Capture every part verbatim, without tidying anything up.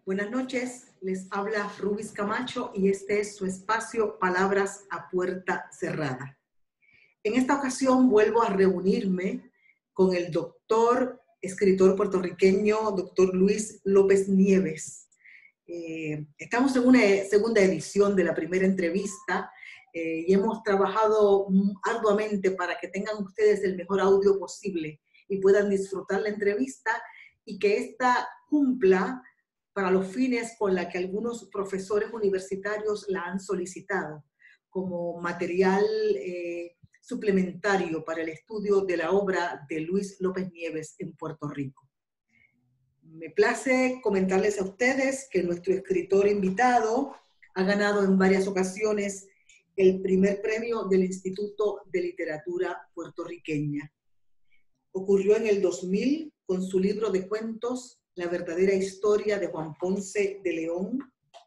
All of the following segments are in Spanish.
Buenas noches, les habla Rubis Camacho y este es su espacio Palabras a Puerta Cerrada. En esta ocasión vuelvo a reunirme con el doctor, escritor puertorriqueño, doctor Luis López Nieves. Eh, estamos en una segunda edición de la primera entrevista eh, y hemos trabajado arduamente para que tengan ustedes el mejor audio posible y puedan disfrutar la entrevista y que ésta cumpla para los fines con la que algunos profesores universitarios la han solicitado, como material eh, suplementario para el estudio de la obra de Luis López Nieves en Puerto Rico. Me place comentarles a ustedes que nuestro escritor invitado ha ganado en varias ocasiones el primer premio del Instituto de Literatura Puertorriqueña. Ocurrió en el dos mil con su libro de cuentos La verdadera historia de Juan Ponce de León.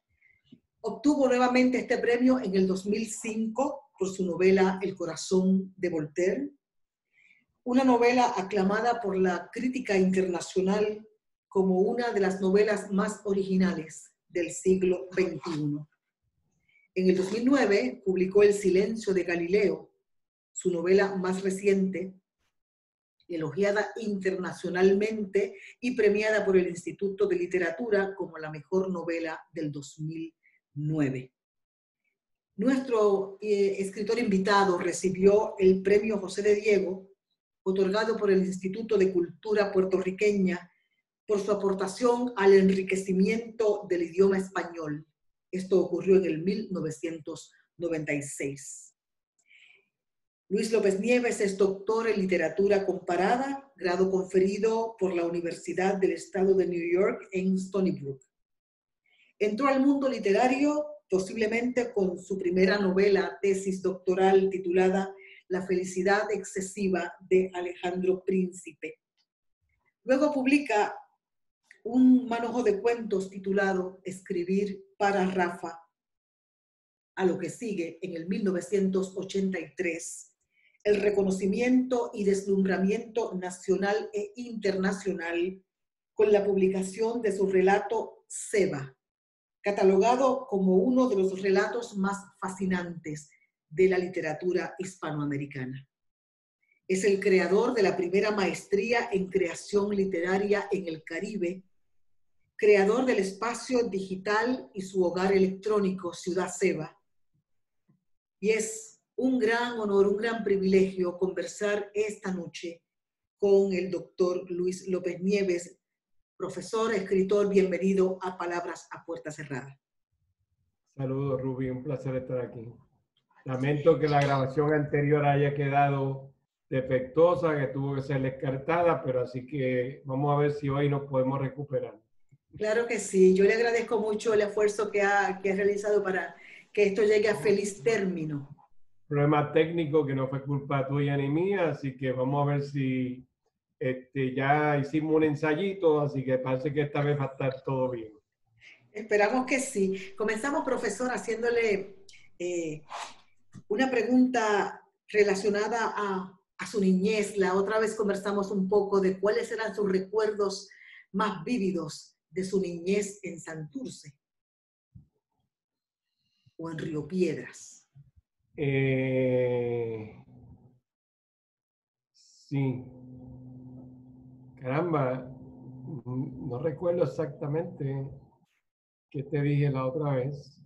Obtuvo nuevamente este premio en el dos mil cinco por su novela El corazón de Voltaire, una novela aclamada por la crítica internacional como una de las novelas más originales del siglo veintiuno. En el dos mil nueve publicó El silencio de Galileo, su novela más reciente, elogiada internacionalmente y premiada por el Instituto de Literatura como la mejor novela del dos mil nueve. Nuestro eh, escritor invitado recibió el premio José de Diego, otorgado por el Instituto de Cultura Puertorriqueña por su aportación al enriquecimiento del idioma español. Esto ocurrió en el mil novecientos noventa y seis. Luis López Nieves es doctor en literatura comparada, grado conferido por la Universidad del Estado de New York en Stony Brook. Entró al mundo literario posiblemente con su primera novela, tesis doctoral titulada La felicidad excesiva de Alejandro Príncipe. Luego publica un manojo de cuentos titulado Escribir para Rafa, a lo que sigue en el mil novecientos ochenta y tres el reconocimiento y deslumbramiento nacional e internacional con la publicación de su relato Ceba, catalogado como uno de los relatos más fascinantes de la literatura hispanoamericana. Es el creador de la primera maestría en creación literaria en el Caribe, creador del espacio digital y su hogar electrónico Ciudad Ceba, y es un gran honor, un gran privilegio conversar esta noche con el doctor Luis López Nieves, profesor, escritor. Bienvenido a Palabras a Puerta Cerrada. Saludos, Rubí, un placer estar aquí. Lamento que la grabación anterior haya quedado defectuosa, que tuvo que ser descartada, pero así que vamos a ver si hoy nos podemos recuperar. Claro que sí, yo le agradezco mucho el esfuerzo que ha, que ha realizado para que esto llegue a feliz término. Problema técnico que no fue culpa tuya ni mía, así que vamos a ver si este, ya hicimos un ensayito, así que parece que esta vez va a estar todo bien. Esperamos que sí. Comenzamos, profesor, haciéndole eh, una pregunta relacionada a, a su niñez. La otra vez conversamos un poco de cuáles eran sus recuerdos más vívidos de su niñez en Santurce o en Río Piedras. Eh, sí. Caramba, no recuerdo exactamente qué te dije la otra vez,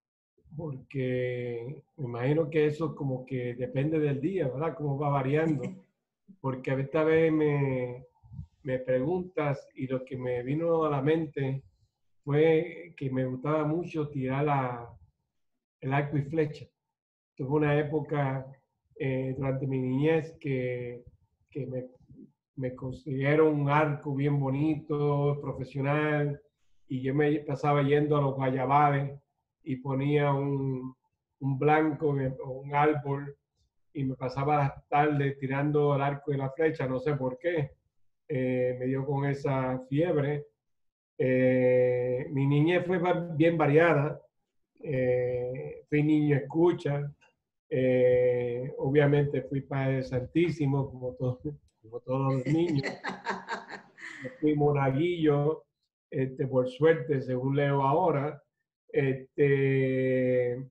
porque me imagino que eso como que depende del día, ¿verdad? Cómo va variando. Porque esta vez me, me preguntas y lo que me vino a la mente fue que me gustaba mucho tirar la, el arco y flecha. Tuve una época eh, durante mi niñez que, que me, me consiguieron un arco bien bonito, profesional, y yo me pasaba yendo a los guayabales y ponía un, un blanco o un árbol y me pasaba las tardes tirando el arco y la flecha, no sé por qué. Eh, me dio con esa fiebre. Eh, mi niñez fue bien variada. Eh, fui niño escucha. Eh, obviamente fui padre santísimo, como, todo, como todos los niños. Fui monaguillo. este, por suerte, según leo ahora. Este,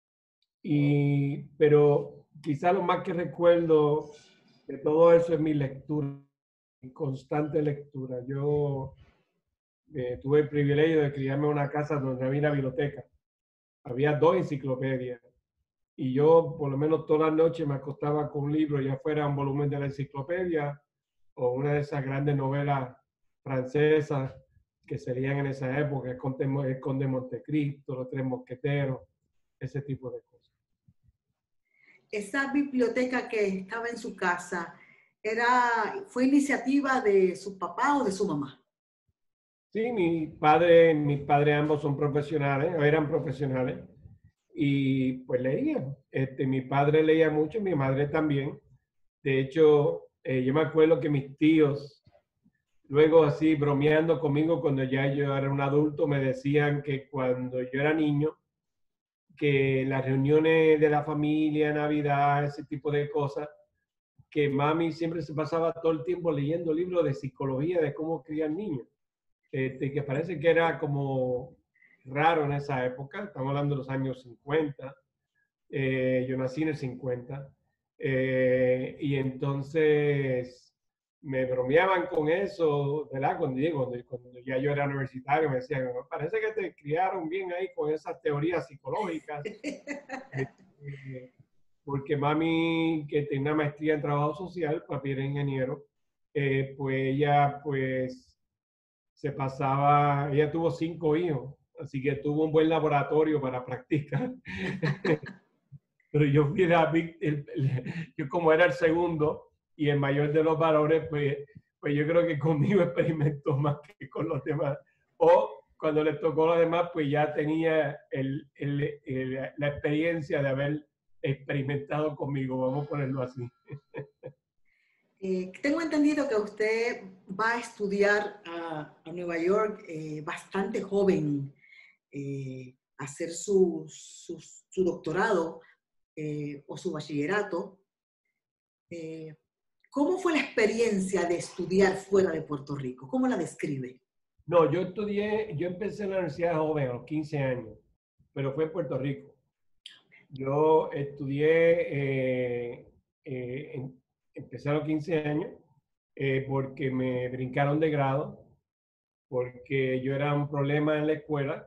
y, pero quizá lo más que recuerdo de todo eso es mi lectura, mi constante lectura. Yo eh, tuve el privilegio de criarme en una casa donde había una biblioteca. Había dos enciclopedias. Y yo, por lo menos todas las noches, me acostaba con un libro, ya fuera un volumen de la enciclopedia o una de esas grandes novelas francesas que serían en esa época, el Conde, el Conde de Montecristo, Los Tres Mosqueteros, ese tipo de cosas. Esa biblioteca que estaba en su casa, era, ¿fue iniciativa de su papá o de su mamá? Sí, mi padre, mis padres ambos son profesionales, eran profesionales, y pues leían. Este, mi padre leía mucho y mi madre también. De hecho, eh, yo me acuerdo que mis tíos, luego así bromeando conmigo cuando ya yo era un adulto, me decían que cuando yo era niño, que las reuniones de la familia, Navidad, ese tipo de cosas, que mami siempre se pasaba todo el tiempo leyendo libros de psicología de cómo criar niños. Este, que parece que era como raro en esa época, estamos hablando de los años cincuenta, eh, yo nací en el cincuenta, eh, y entonces me bromeaban con eso, ¿verdad? Cuando, cuando, cuando ya yo era universitario, me decían, parece que te criaron bien ahí con esas teorías psicológicas, este, porque mami, que tiene una maestría en trabajo social, papi era ingeniero, eh, pues ella, pues, se pasaba, ella tuvo cinco hijos, así que tuvo un buen laboratorio para practicar. Pero yo fui la, el, el, yo como era el segundo y el mayor de los varones, pues, pues yo creo que conmigo experimentó más que con los demás. O cuando le tocó a los demás, pues ya tenía el, el, el, la experiencia de haber experimentado conmigo, vamos a ponerlo así. Eh, tengo entendido que usted va a estudiar a, a Nueva York eh, bastante joven, eh, a hacer su, su, su doctorado eh, o su bachillerato. Eh, ¿Cómo fue la experiencia de estudiar fuera de Puerto Rico? ¿Cómo la describe? No, yo estudié, yo empecé en la universidad joven, a los quince años, pero fue en Puerto Rico. Yo estudié, eh, eh, en, empecé a los quince años eh, porque me brincaron de grado, porque yo era un problema en la escuela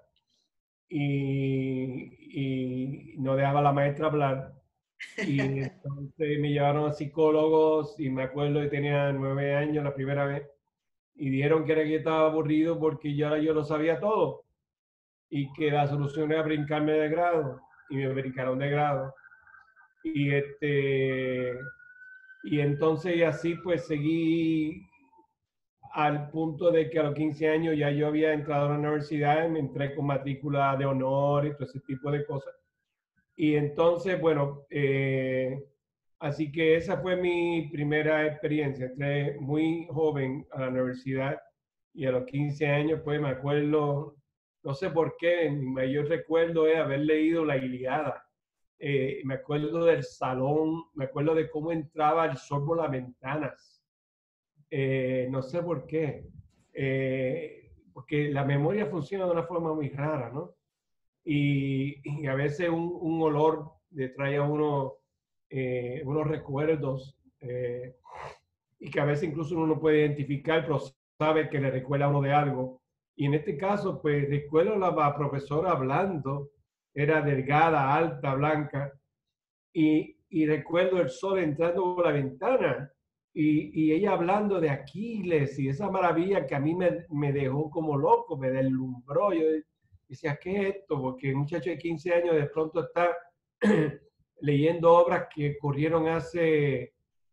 y, y no dejaba a la maestra hablar. Y entonces me llevaron a psicólogos y me acuerdo que tenía nueve años la primera vez y dijeron que era que yo estaba aburrido porque ya yo lo sabía todo y que la solución era brincarme de grado y me brincaron de grado. Y, este, y entonces y así pues seguí al punto de que a los quince años ya yo había entrado a la universidad, me entré con matrícula de honor y todo ese tipo de cosas. Y entonces, bueno, eh, así que esa fue mi primera experiencia. Entré muy joven a la universidad y a los quince años, pues me acuerdo, no sé por qué, mi mayor recuerdo es haber leído la Ilíada. Eh, me acuerdo del salón, me acuerdo de cómo entraba el sol por las ventanas. Eh, no sé por qué, eh, porque la memoria funciona de una forma muy rara, ¿no? Y, y a veces un, un olor le trae a uno eh, unos recuerdos eh, y que a veces incluso uno no puede identificar, pero sabe que le recuerda a uno de algo. Y en este caso, pues recuerdo a la profesora hablando, era delgada, alta, blanca, y, y recuerdo el sol entrando por la ventana y, y, ella hablando de Aquiles y esa maravilla que a mí me, me dejó como loco, me deslumbró. Yo decía, ¿qué es esto? Porque un muchacho de quince años de pronto está leyendo obras que ocurrieron hace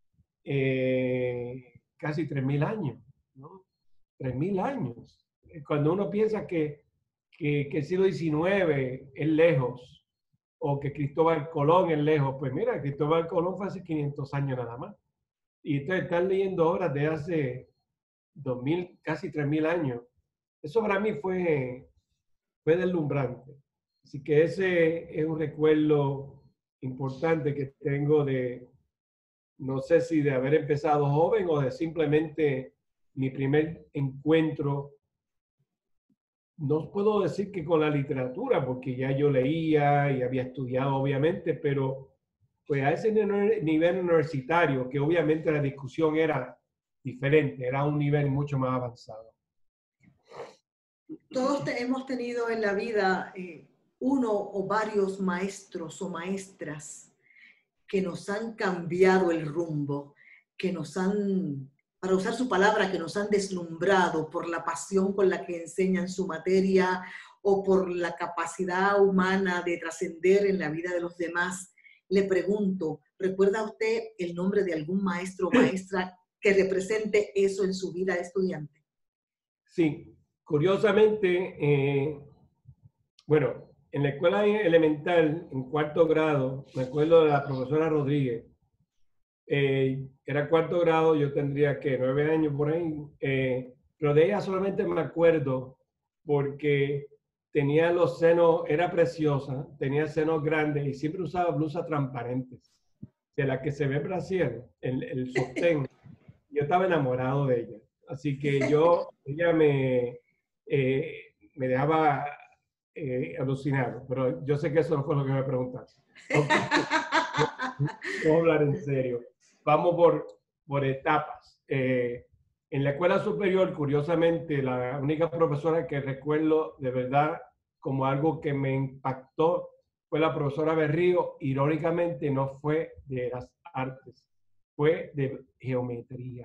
eh, casi tres mil años, ¿no? tres mil años. Cuando uno piensa que, que, que el siglo diecinueve es lejos, o que Cristóbal Colón es lejos, pues mira, Cristóbal Colón fue hace quinientos años nada más. Y entonces están leyendo obras de hace dos mil, casi tres mil años. Eso para mí fue, fue deslumbrante. Así que ese es un recuerdo importante que tengo de, no sé si de haber empezado joven o de simplemente mi primer encuentro no puedo decir que con la literatura, porque ya yo leía y había estudiado, obviamente, pero pues a ese nivel universitario, que obviamente la discusión era diferente, era un nivel mucho más avanzado. Todos te, hemos tenido en la vida eh, uno o varios maestros o maestras que nos han cambiado el rumbo, que nos han, para usar su palabra, que nos han deslumbrado por la pasión con la que enseñan su materia o por la capacidad humana de trascender en la vida de los demás. Le pregunto, ¿recuerda usted el nombre de algún maestro o maestra que represente eso en su vida de estudiante? Sí, curiosamente, eh, bueno, en la escuela elemental, en cuarto grado, me acuerdo de la profesora Rodríguez. Eh, era cuarto grado, yo tendría que nueve años por ahí, eh, pero de ella solamente me acuerdo porque tenía los senos, era preciosa, tenía senos grandes y siempre usaba blusas transparentes, de la que se ve brasier, el, el sostén. Yo estaba enamorado de ella, así que yo, ella me, eh, me dejaba eh, alucinado, pero yo sé que eso no fue lo que me preguntaste. Okay. Vamos a hablar en serio. Vamos por, por etapas. Eh, en la escuela superior, curiosamente, la única profesora que recuerdo de verdad como algo que me impactó fue la profesora Berrío. Irónicamente, no fue de las artes, fue de geometría.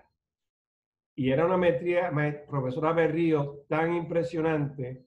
Y era una metría, profesora Berrío tan impresionante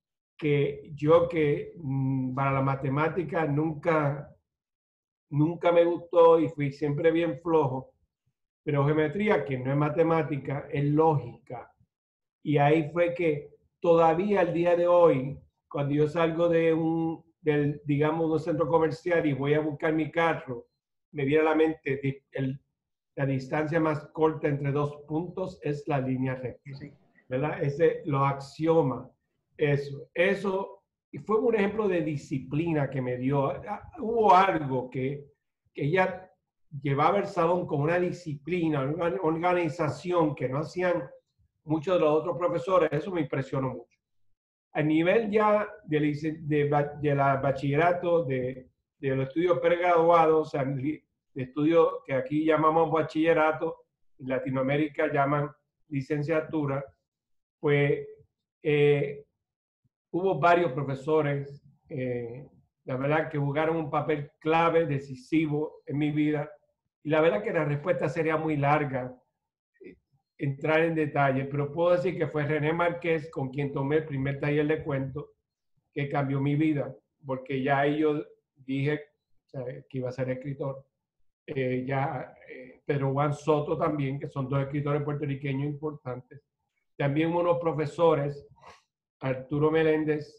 que yo que mmm, para la matemática nunca, nunca me gustó y fui siempre bien flojo, pero geometría, que no es matemática, es lógica. Y ahí fue que todavía al día de hoy, cuando yo salgo de un, del, digamos, un centro comercial y voy a buscar mi carro, me viene a la mente el, la distancia más corta entre dos puntos es la línea recta, ¿verdad? Ese, los axiomas, eso, eso, y fue un ejemplo de disciplina que me dio. Hubo algo que, que ella llevaba el salón con una disciplina, una organización que no hacían muchos de los otros profesores. Eso me impresionó mucho. A nivel ya de, de, de la bachillerato, de, de los estudios pregraduados, o sea, de estudios que aquí llamamos bachillerato, en Latinoamérica llaman licenciatura, pues eh, hubo varios profesores, eh, la verdad que jugaron un papel clave, decisivo en mi vida, y la verdad que la respuesta sería muy larga, eh, entrar en detalle, pero puedo decir que fue René Márquez con quien tomé el primer taller de cuento que cambió mi vida, porque ya ahí yo dije, o sea, que iba a ser escritor. Eh, ya eh, Pedro Juan Soto también, que son dos escritores puertorriqueños importantes. También unos profesores, Arturo Meléndez,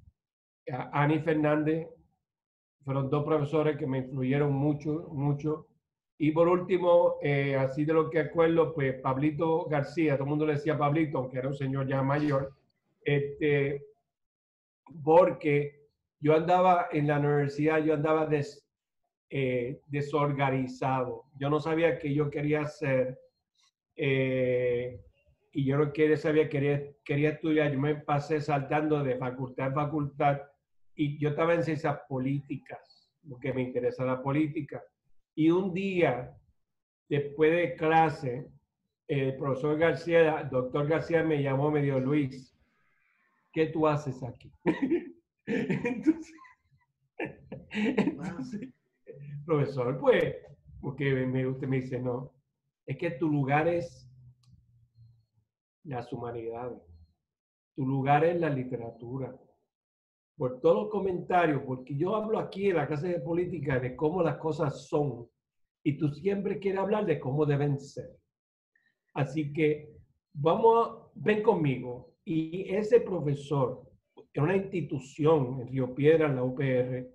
Ani Fernández, fueron dos profesores que me influyeron mucho, mucho. Y por último, eh, así de lo que acuerdo, pues Pablito García, todo el mundo le decía Pablito, aunque era un señor ya mayor, este, porque yo andaba en la universidad, yo andaba des, eh, desorganizado. Yo no sabía qué yo quería hacer. Eh, y yo no quería, sabía, quería, quería estudiar. Yo me pasé saltando de facultad en facultad y yo estaba en ciencias políticas, porque me interesa la política. Y un día, después de clase, el profesor García, el doctor García me llamó, me dijo, Luis, ¿qué tú haces aquí? entonces, entonces, profesor, pues, porque me, usted me dice, no, es que tu lugar es las humanidades, tu lugar es la literatura. Por todos los comentarios, porque yo hablo aquí en la clase de política de cómo las cosas son y tú siempre quieres hablar de cómo deben ser. Así que vamos, ven conmigo. Y ese profesor en una institución en Río Piedras, en la U P R,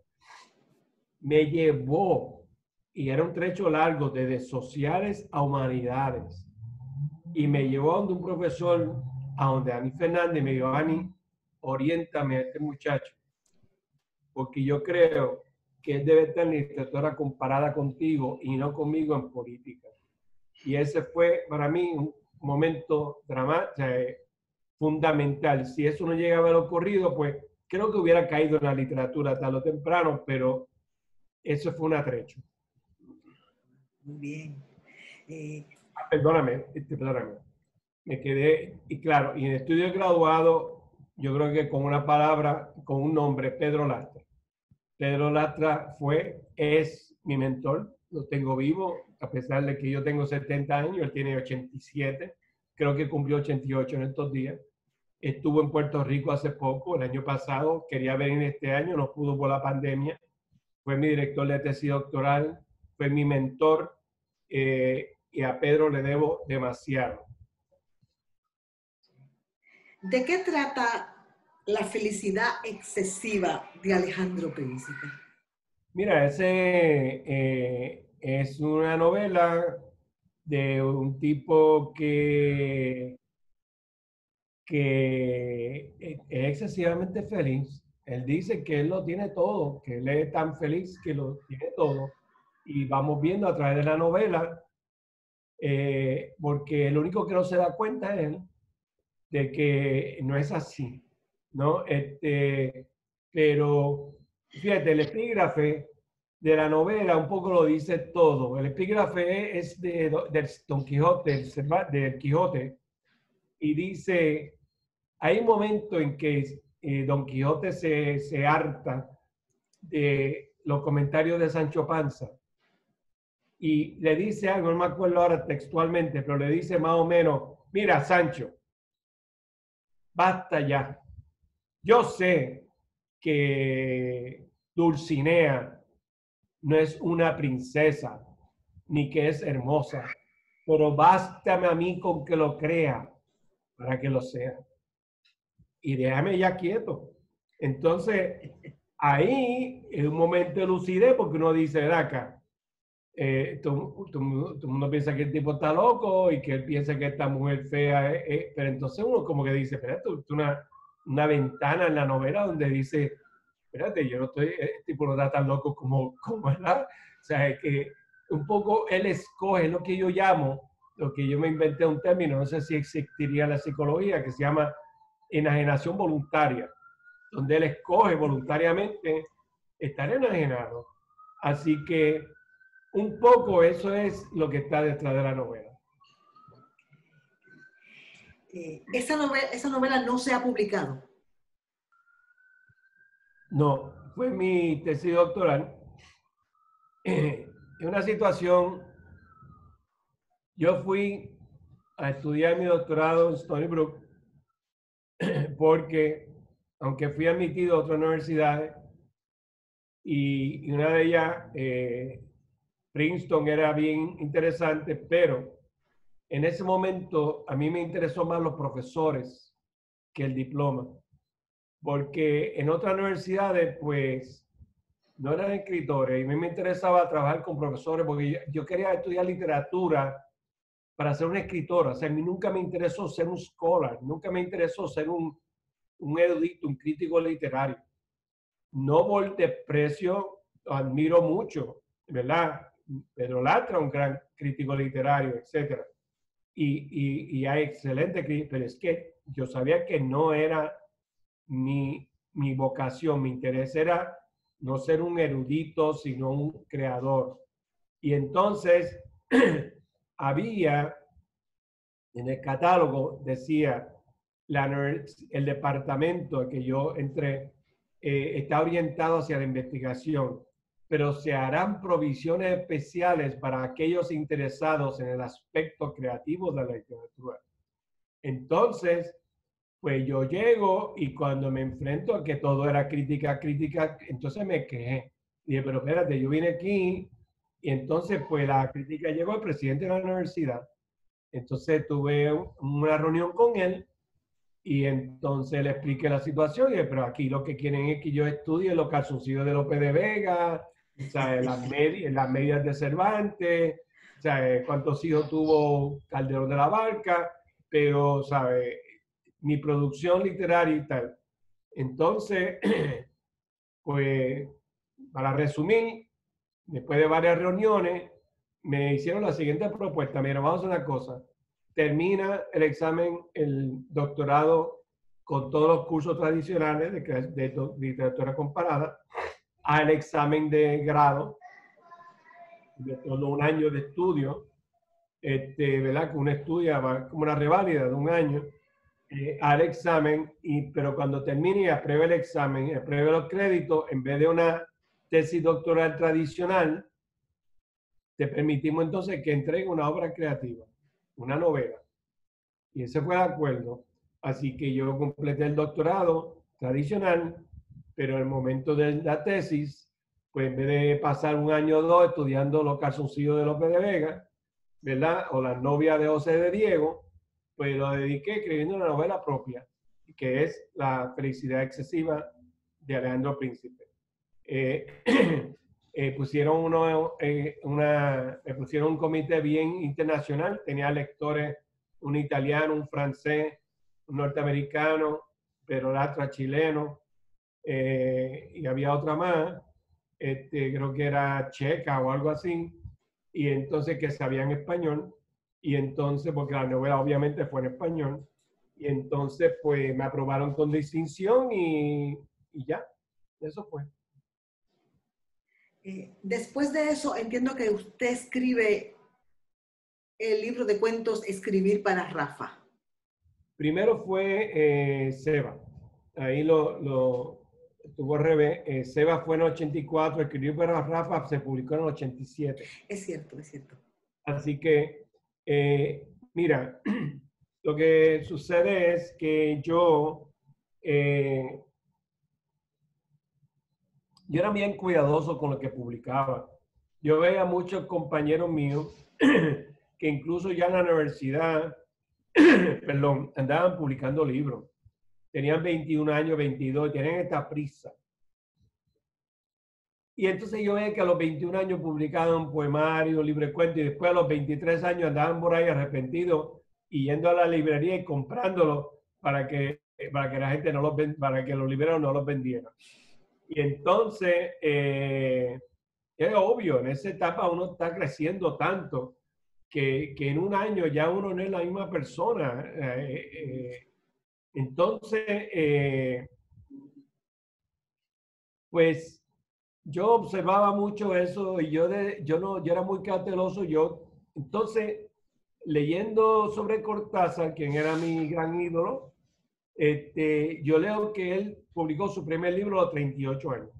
me llevó, y era un trecho largo, desde sociales a humanidades, y me llevó a donde un profesor, a donde Ani Fernández, me dijo, Ani, oriéntame a este muchacho, porque yo creo que él debe estar en literatura comparada contigo y no conmigo en política. Y ese fue para mí un momento dramático, fundamental. Si eso no llega a haber ocurrido, pues creo que hubiera caído en la literatura tarde o temprano, pero eso fue un atrecho. Muy bien. Eh, ah, perdóname, este, perdóname. Me quedé, y claro, y en estudio de graduado, yo creo que con una palabra, con un nombre, Pedro Lastra. Pedro Lastra fue, es mi mentor, lo tengo vivo, a pesar de que yo tengo setenta años, él tiene ochenta y siete, creo que cumplió ochenta y ocho en estos días. Estuvo en Puerto Rico hace poco, el año pasado, quería venir este año, no pudo por la pandemia. Fue mi director de tesis doctoral, fue mi mentor, eh, y a Pedro le debo demasiado. ¿De qué trata La felicidad excesiva de Alejandro Príncipe? Mira, ese eh, es una novela de un tipo que, que es excesivamente feliz. Él dice que él lo tiene todo, que él es tan feliz que lo tiene todo. Y vamos viendo a través de la novela, eh, porque el único que no se da cuenta es él, de que no es así, ¿no? Este, pero fíjate, el epígrafe de la novela un poco lo dice todo. El epígrafe es de, de Don Quijote, del Quijote, y dice, hay un momento en que eh, Don Quijote se, se harta de los comentarios de Sancho Panza y le dice algo, no me acuerdo ahora textualmente, pero le dice más o menos, mira, Sancho, basta ya. Yo sé que Dulcinea no es una princesa, ni que es hermosa, pero bástame a mí con que lo crea para que lo sea. Y déjame ya quieto. Entonces, ahí es un momento de lucidez porque uno dice, ven acá, eh, todo, todo, todo el mundo piensa que el tipo está loco y que él piensa que esta mujer fea es, es, pero entonces uno como que dice, espérate, una, una ventana en la novela donde dice, espérate, yo no estoy, el tipo no está tan loco como, como ¿verdad? O sea, es que un poco él escoge lo que yo llamo, lo que yo me inventé un término, no sé si existiría en la psicología, que se llama enajenación voluntaria, donde él escoge voluntariamente estar enajenado. Así que un poco eso es lo que está detrás de la novela. Eh, esa, novela, esa novela no se ha publicado. No, fue mi tesis doctoral. Eh, en una situación, yo fui a estudiar mi doctorado en Stony Brook porque, aunque fui admitido a otras universidades, y, y una de ellas, eh, Princeton, era bien interesante, pero en ese momento a mí me interesó más los profesores que el diploma, porque en otras universidades pues no eran escritores y a mí me interesaba trabajar con profesores porque yo, yo quería estudiar literatura para ser un escritor. O sea, a mí nunca me interesó ser un scholar, nunca me interesó ser un, un erudito, un crítico literario. No por desprecio, lo admiro mucho, ¿verdad? Pedro Lastra, un gran crítico literario, etcétera. Y, y, y hay excelente crítica, pero es que yo sabía que no era mi, mi vocación, mi interés era no ser un erudito, sino un creador. Y entonces había, en el catálogo decía, la, el departamento que yo entré eh, está orientado hacia la investigación, pero se harán provisiones especiales para aquellos interesados en el aspecto creativo de la literatura. Entonces, pues yo llego y cuando me enfrento a que todo era crítica, crítica, entonces me quejé. Dije, pero espérate, yo vine aquí y entonces pues la crítica llegó al presidente de la universidad. Entonces tuve una reunión con él y entonces le expliqué la situación y dije, pero aquí lo que quieren es que yo estudie los calzoncillos de Lope de Vega, o sea, las, medias, las medias de Cervantes, o sea, cuántos hijos tuvo Calderón de la Barca, pero, ¿sabes? Mi producción literaria y tal. Entonces, pues, para resumir, después de varias reuniones, me hicieron la siguiente propuesta. Mira, vamos a hacer una cosa. termina el examen, el doctorado con todos los cursos tradicionales de, de, de literatura comparada, al examen de grado, de todo un año de estudio, este, ¿verdad? Que uno estudia como una reválida de un año, eh, al examen, y, pero cuando termine y apruebe el examen, y apruebe los créditos, en vez de una tesis doctoral tradicional, te permitimos entonces que entregue una obra creativa, una novela. Y ese fue el acuerdo. Así que yo completé el doctorado tradicional, pero en el momento de la tesis, pues en vez de pasar un año o dos estudiando Los calzoncillos de Lope de Vega, ¿verdad? O La novia de José de Diego, pues lo dediqué escribiendo una novela propia, que es La felicidad excesiva de Alejandro Príncipe. Eh, eh, pusieron uno, eh, una, me pusieron un comité bien internacional, tenía lectores, un italiano, un francés, un norteamericano, pero la otra chileno, eh, y había otra más, este, creo que era checa o algo así, y entonces que sabían español, y entonces, porque la novela obviamente fue en español, y entonces pues me aprobaron con distinción y, y ya, eso fue. Eh, después de eso, entiendo que usted escribe el libro de cuentos Escribir para Rafa. Primero fue eh, Seba. Ahí lo, lo tuvo al revés. Eh, Seba fue en el ochenta y cuatro, Escribir para Rafa se publicó en el ochenta y siete. Es cierto, es cierto. Así que, eh, mira, lo que sucede es que yo, eh, yo era bien cuidadoso con lo que publicaba. Yo veía muchos compañeros míos que incluso ya en la universidad, perdón, andaban publicando libros. Tenían veintiún años, veintidós, tienen esta prisa. Y entonces yo veía que a los veintiún años publicaban poemarios, libros de cuentos, y después a los veintitrés años andaban por ahí arrepentidos y yendo a la librería y comprándolo para que, para que la gente no los, para que los libreros no los vendieran. Y entonces, eh, es obvio, en esa etapa uno está creciendo tanto que, que en un año ya uno no es la misma persona. Eh, eh, entonces, eh, pues yo observaba mucho eso y yo, de, yo, no, yo era muy cauteloso. Yo, entonces, leyendo sobre Cortázar, quien era mi gran ídolo, este, yo leo que él publicó su primer libro a los treinta y ocho años.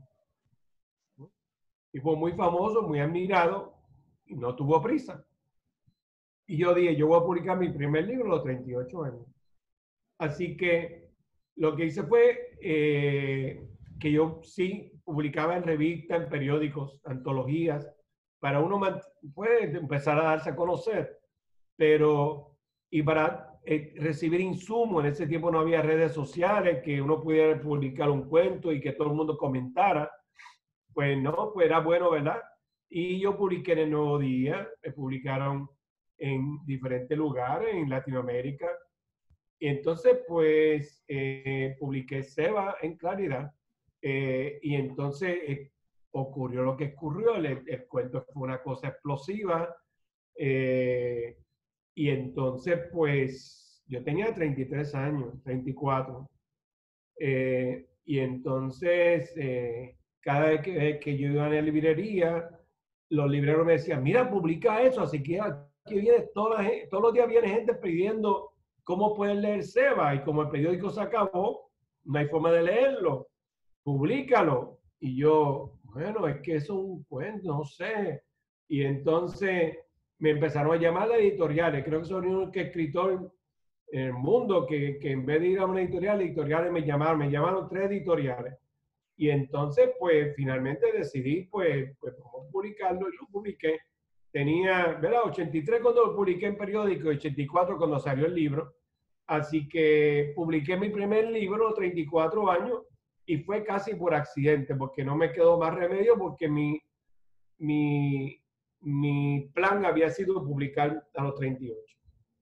Y fue muy famoso, muy admirado, y no tuvo prisa. Y yo dije, yo voy a publicar mi primer libro a los treinta y ocho años. Así que lo que hice fue eh, que yo sí publicaba en revistas, en periódicos, antologías, para uno puede empezar a darse a conocer, pero y para eh, recibir insumos. En ese tiempo no había redes sociales que uno pudiera publicar un cuento y que todo el mundo comentara. Pues no, pues era bueno, ¿verdad? Y yo publiqué en El Nuevo Día, me publicaron en diferentes lugares, en Latinoamérica. Y entonces, pues, eh, publiqué Seba en Claridad. Eh, y entonces eh, ocurrió lo que ocurrió. El, el cuento fue una cosa explosiva. Eh, y entonces, pues, yo tenía treinta y tres años, treinta y cuatro. Eh, y entonces, eh, cada vez que, que yo iba a la librería, los libreros me decían, mira, publica eso. Así que aquí viene toda la, todos los días viene gente pidiendo cómo pueden leer Seba. Y como el periódico se acabó, no hay forma de leerlo. Publícalo. Y yo, bueno, es que eso es un cuento, no sé. Y entonces me empezaron a llamar a editoriales. Creo que soy el único escritor en el mundo que, que en vez de ir a una editorial, editoriales me llamaron, me llamaron tres editoriales. Y entonces, pues, finalmente decidí, pues, pues vamos a publicarlo, y lo publiqué. Tenía, ¿verdad? ochenta y tres cuando lo publiqué en periódico, ochenta y cuatro cuando salió el libro. Así que publiqué mi primer libro a los treinta y cuatro años y fue casi por accidente, porque no me quedó más remedio, porque mi, mi, mi plan había sido publicar a los treinta y ocho.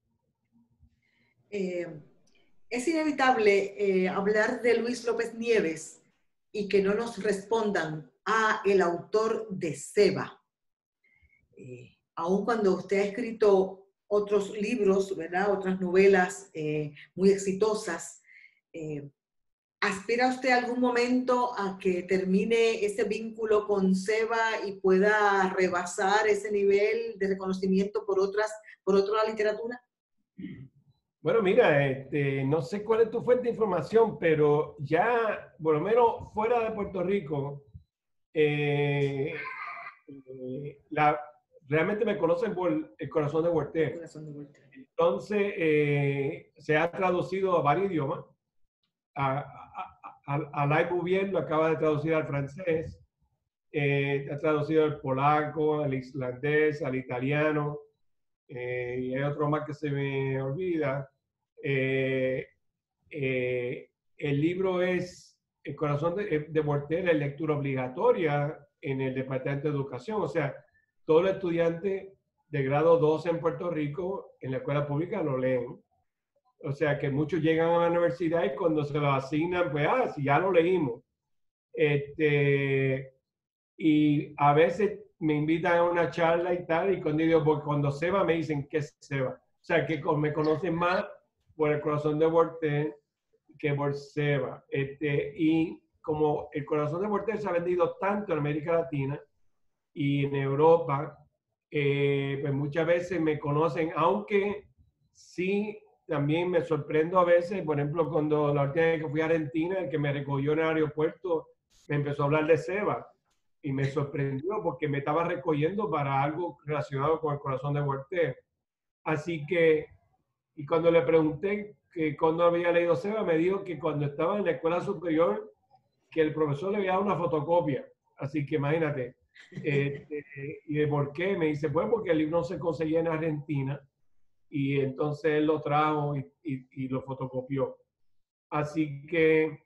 Eh, es inevitable eh, hablar de Luis López Nieves y que no nos respondan a el autor de Seba. Eh, aun cuando usted ha escrito otros libros, ¿verdad? Otras novelas eh, muy exitosas. Eh, ¿Aspira usted algún momento a que termine ese vínculo con Seba y pueda rebasar ese nivel de reconocimiento por otras, por otra literatura? Bueno, mira, este, no sé cuál es tu fuente de información, pero ya, por lo menos fuera de Puerto Rico, eh, eh, la, realmente me conocen por El corazón de Voltaire. Corazón de Voltaire. Entonces, eh, se ha traducido a varios idiomas. A, a, a, Alain Bouvier lo acaba de traducir al francés, eh, ha traducido al polaco, al islandés, al italiano, eh, y hay otro más que se me olvida. Eh, eh, el libro es El corazón de, de Voltaire, es lectura obligatoria en el Departamento de Educación. O sea, todo el estudiante de grado doce en Puerto Rico, en la escuela pública, lo leen. O sea, que muchos llegan a la universidad y cuando se lo asignan, pues, ah, si ya lo leímos. Este, y a veces me invitan a una charla y tal, y cuando digo, porque cuando Seba me dicen que es Seba. O sea, que me conocen más por El corazón de Voltaire que por Seba. Este, y como El corazón de Voltaire se ha vendido tanto en América Latina y en Europa, eh, pues muchas veces me conocen, aunque sí también me sorprendo a veces. Por ejemplo, cuando la última vez que fui a Argentina, el que me recogió en el aeropuerto me empezó a hablar de Seba y me sorprendió porque me estaba recogiendo para algo relacionado con El corazón de Voltaire. Así que, y cuando le pregunté que cuando había leído Seba, me dijo que cuando estaba en la escuela superior, que el profesor le había dado una fotocopia. Así que imagínate. Eh, eh, ¿Y de por qué? Me dice, pues porque el libro no se conseguía en Argentina y entonces él lo trajo y, y, y lo fotocopió. Así que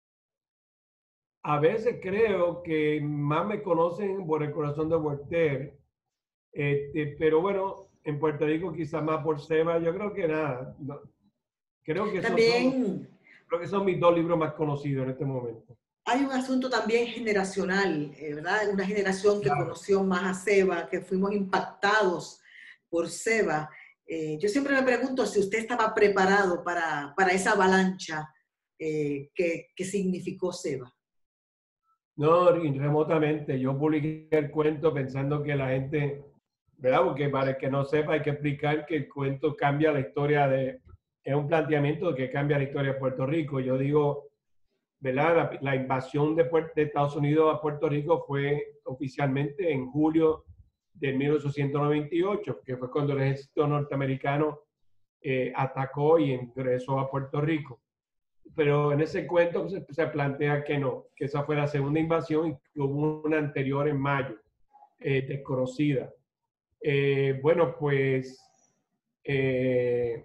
a veces creo que más me conocen por El corazón de Voltaire, este, pero bueno, en Puerto Rico quizás más por Seba. Yo creo que nada, no, creo que esos son, También creo que son mis dos libros más conocidos en este momento. hay un asunto también generacional, eh, ¿verdad? Una generación que Claro. conoció más a Seba, que fuimos impactados por Seba. Eh, yo siempre me pregunto si usted estaba preparado para, para esa avalancha eh, que, que significó Seba. No, ni remotamente. Yo publiqué el cuento pensando que la gente, ¿verdad? Porque para el que no sepa hay que explicar que el cuento cambia la historia de, es un planteamiento que cambia la historia de Puerto Rico. Yo digo, ¿verdad? La, la invasión de, de Estados Unidos a Puerto Rico fue oficialmente en julio de mil ochocientos noventa y ocho, que fue cuando el ejército norteamericano eh, atacó y ingresó a Puerto Rico. Pero en ese cuento se, se plantea que no, que esa fue la segunda invasión y que hubo una anterior en mayo, eh, desconocida. Eh, bueno, pues eh,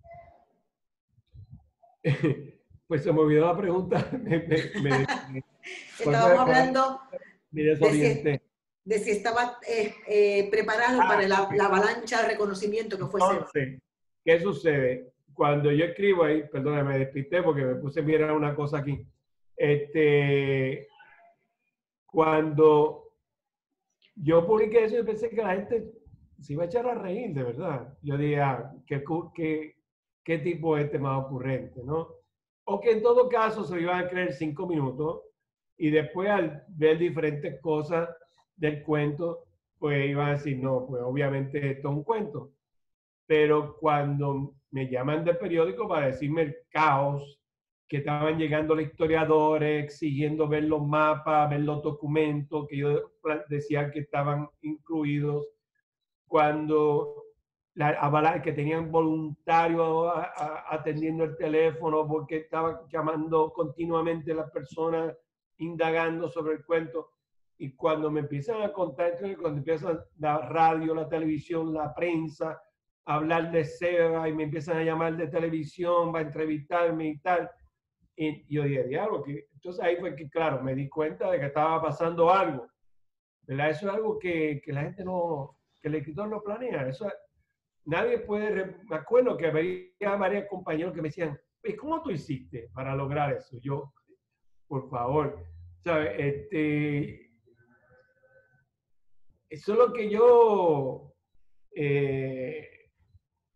pues se me olvidó la pregunta. me, me, me, Estábamos hablando me de si, desorienté. de si estaba eh, eh, preparado Ah, para la, okay. la avalancha de reconocimiento que fue Seba. Entonces, ¿qué sucede? Cuando yo escribo ahí, perdón, me despisté porque me puse a mirar una cosa aquí. Este, cuando yo publiqué eso, yo pensé que la gente se iba a echar a reír, de verdad. Yo dije, ah, ¿qué, qué, qué tipo este más ocurrente, ¿no? O que en todo caso se iban a creer cinco minutos y después al ver diferentes cosas del cuento, pues iban a decir, no, pues obviamente esto es un cuento. Pero cuando me llaman del periódico para decirme el caos, que estaban llegando los historiadores exigiendo ver los mapas, ver los documentos que yo decía que estaban incluidos, cuando la, que tenían voluntarios atendiendo el teléfono porque estaban llamando continuamente a las personas indagando sobre el cuento. Y cuando me empiezan a contar, cuando empiezan la radio, la televisión, la prensa, a hablar de Seba y me empiezan a llamar de televisión, va a entrevistarme y tal. Y yo dije, diablo, que entonces ahí fue que, claro, me di cuenta de que estaba pasando algo, ¿verdad? Eso es algo que, que la gente no, que el escritor no planea. Eso, nadie puede, me acuerdo que había varios compañeros que me decían, ¿cómo tú hiciste para lograr eso? Yo, por favor, ¿sabes? Este, eso es lo que yo, eh,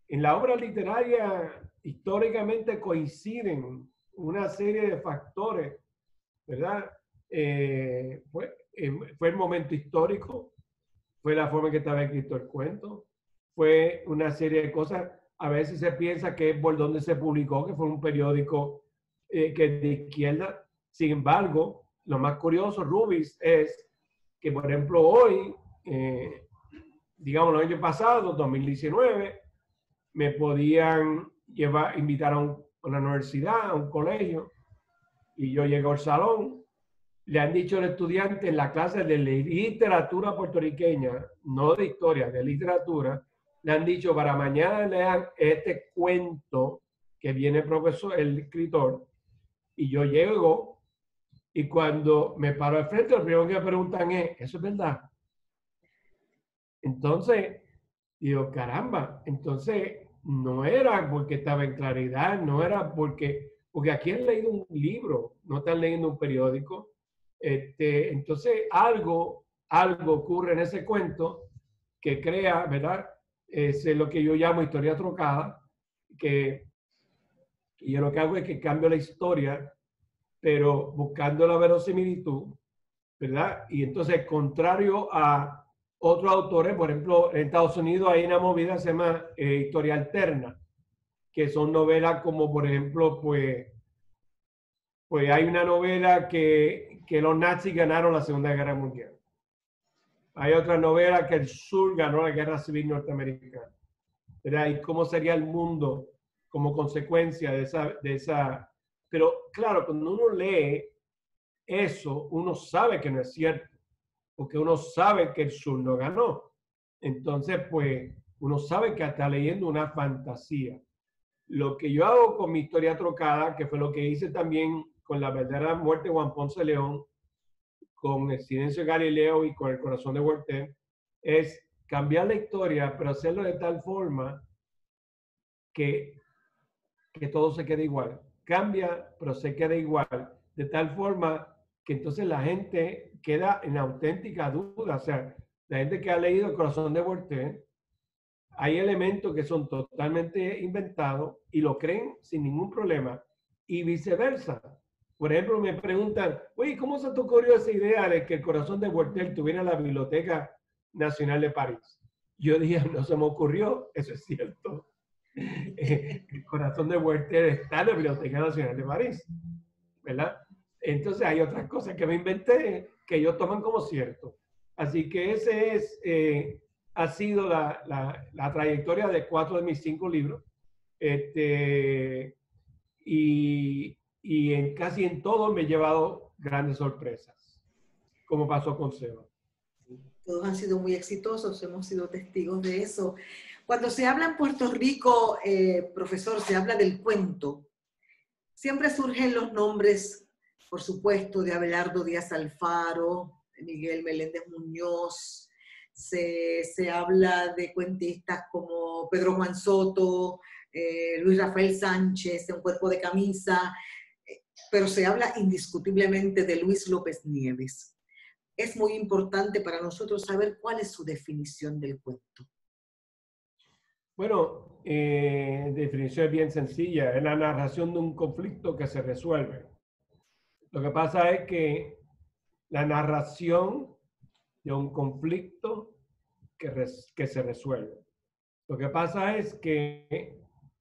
en la obra literaria históricamente coinciden una serie de factores, ¿verdad? Eh, fue, eh, fue el momento histórico, fue la forma en que estaba escrito el cuento, fue una serie de cosas. A veces se piensa que es por donde se publicó, que fue un periódico eh, que es de izquierda. Sin embargo, lo más curioso, Rubis, es que, por ejemplo, hoy, eh, digamos, el año pasado, dos mil diecinueve, me podían llevar, invitar a, un, a una universidad, a un colegio, y yo llego al salón. Le han dicho al estudiante en la clase de literatura puertorriqueña, no de historia, de literatura, le han dicho para mañana lean este cuento que viene el profesor, el escritor, y yo llego y cuando me paro al frente, lo primero que me preguntan es, ¿eso es verdad? Entonces, digo, caramba, entonces no era porque estaba en claridad, no era porque, porque aquí han leído un libro, no están leyendo un periódico. Este, entonces, algo, algo ocurre en ese cuento que crea, ¿verdad? Es lo que yo llamo historia trocada, que y yo lo que hago es que cambio la historia, pero buscando la verosimilitud, ¿verdad? Y entonces, contrario a otros autores, por ejemplo, en Estados Unidos hay una movida que se llama eh, historia alterna, que son novelas como, por ejemplo, pues, pues hay una novela que, que los nazis ganaron la Segunda Guerra Mundial. Hay otra novela que el sur ganó la Guerra Civil Norteamericana, ¿verdad? Y cómo sería el mundo como consecuencia de esa, de esa... Pero claro, cuando uno lee eso, uno sabe que no es cierto, porque uno sabe que el sur no ganó. Entonces, pues, uno sabe que está leyendo una fantasía. Lo que yo hago con mi historia trocada, que fue lo que hice también con La verdadera muerte de Juan Ponce León, con El silencio de Galileo y con El corazón de Voltaire, es cambiar la historia, pero hacerlo de tal forma que, que todo se quede igual. Cambia, pero se queda igual. De tal forma que entonces la gente queda en auténtica duda. O sea, la gente que ha leído El corazón de Voltaire, hay elementos que son totalmente inventados y lo creen sin ningún problema. Y viceversa. Por ejemplo, me preguntan, oye, ¿cómo se te ocurrió esa idea de que El corazón de Voltaire tuviera la Biblioteca Nacional de París? Yo dije, no se me ocurrió, eso es cierto. El corazón de Voltaire está en la Biblioteca Nacional de París, ¿verdad? Entonces hay otras cosas que me inventé que ellos toman como cierto. Así que ese es, eh, ha sido la, la, la trayectoria de cuatro de mis cinco libros. Este, y, y en casi en todo me he llevado grandes sorpresas, como pasó con Seba. Todos han sido muy exitosos, hemos sido testigos de eso. Cuando se habla en Puerto Rico, eh, profesor, se habla del cuento. Siempre surgen los nombres, por supuesto, de Abelardo Díaz Alfaro, de Miguel Meléndez Muñoz. Se, se habla de cuentistas como Pedro Juan Soto, eh, Luis Rafael Sánchez, Un cuerpo de camisa, eh, pero se habla indiscutiblemente de Luis López Nieves. Es muy importante para nosotros saber cuál es su definición del cuento. Bueno, eh, definición es bien sencilla, es la narración de un conflicto que se resuelve. Lo que pasa es que la narración de un conflicto que, res, que se resuelve. Lo que pasa es que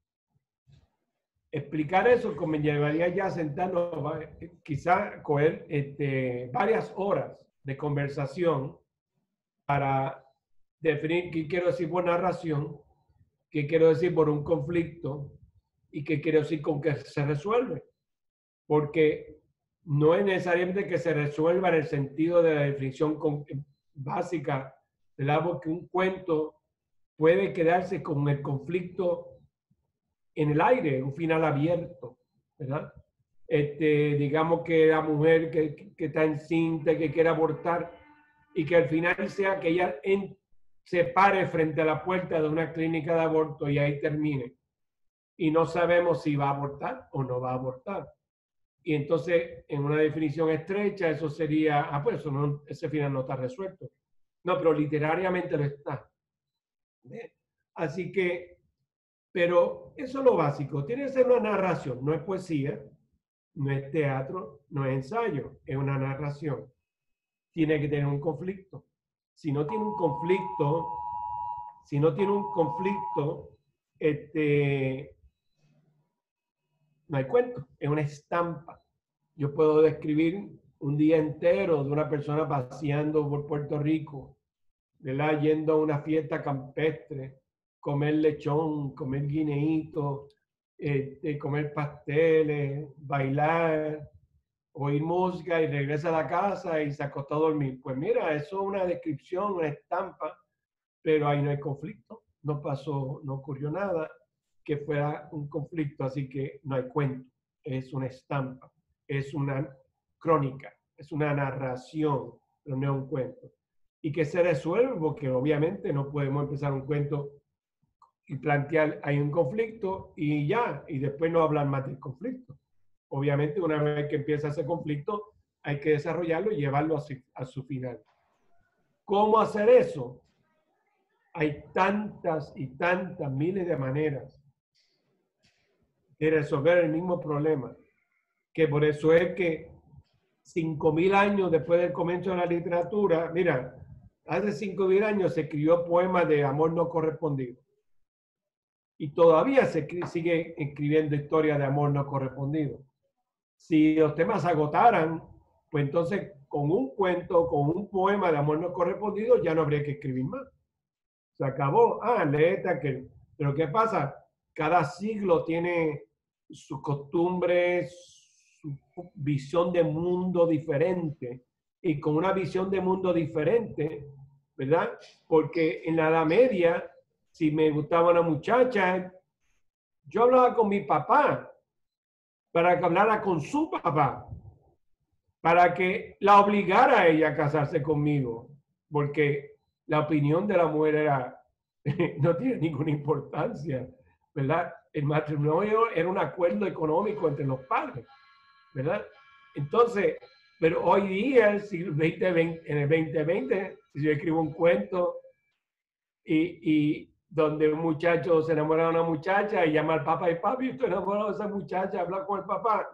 explicar eso me llevaría ya sentarnos, quizá coger este, varias horas de conversación para definir qué quiero decir por narración, qué quiero decir por un conflicto y qué quiero decir con que se resuelve. Porque no es necesariamente que se resuelva en el sentido de la definición con, básica, ¿verdad? Porque un cuento puede quedarse con el conflicto en el aire, un final abierto, ¿verdad? Este, digamos que la mujer que, que está encinta, que quiere abortar, y que al final sea que ella en, se pare frente a la puerta de una clínica de aborto y ahí termine. Y no sabemos si va a abortar o no va a abortar. Y entonces, en una definición estrecha, eso sería, ah, pues eso no, ese final no está resuelto. No, pero literariamente lo está. ¿Ve? Así que Pero eso es lo básico. Tiene que ser una narración. No es poesía, no es teatro, no es ensayo. Es una narración. Tiene que tener un conflicto. Si no tiene un conflicto, si no tiene un conflicto, este, no hay cuento. Es una estampa. Yo puedo describir un día entero de una persona paseando por Puerto Rico, ¿verdad? Yendo a una fiesta campestre, comer lechón, comer guineíto, este, comer pasteles, bailar, oír música y regresa a la casa y se acostó a dormir. Pues mira, eso es una descripción, una estampa, pero ahí no hay conflicto, no pasó, no ocurrió nada que fuera un conflicto, así que no hay cuento, es una estampa, es una crónica, es una narración, pero no es un cuento. Y que se resuelve porque obviamente no podemos empezar un cuento y plantear, hay un conflicto y ya, y después no hablar más del conflicto. Obviamente una vez que empieza ese conflicto, hay que desarrollarlo y llevarlo a su, a su final. ¿Cómo hacer eso? Hay tantas y tantas miles de maneras de resolver el mismo problema, que por eso es que cinco mil años después del comienzo de la literatura, mira, hace cinco mil años se escribió poemas de amor no correspondido. Y todavía se sigue escribiendo historias de amor no correspondido. Si los temas se agotaran, pues entonces con un cuento, con un poema de amor no correspondido, ya no habría que escribir más. Se acabó. Ah, léete aquel. Pero ¿qué pasa? Cada siglo tiene sus costumbres, su visión de mundo diferente. Y con una visión de mundo diferente, ¿verdad? Porque en la Edad Media, si me gustaba una muchacha, yo hablaba con mi papá para que hablara con su papá, para que la obligara a ella a casarse conmigo, porque la opinión de la mujer era, no tiene ninguna importancia, ¿verdad? El matrimonio era un acuerdo económico entre los padres, ¿verdad? Entonces, pero hoy día, el siglo veinte, en el veinte veinte, si yo escribo un cuento y, y donde un muchacho se enamora de una muchacha y llama al papá y papi, estoy enamorado de esa muchacha, habla con el papá.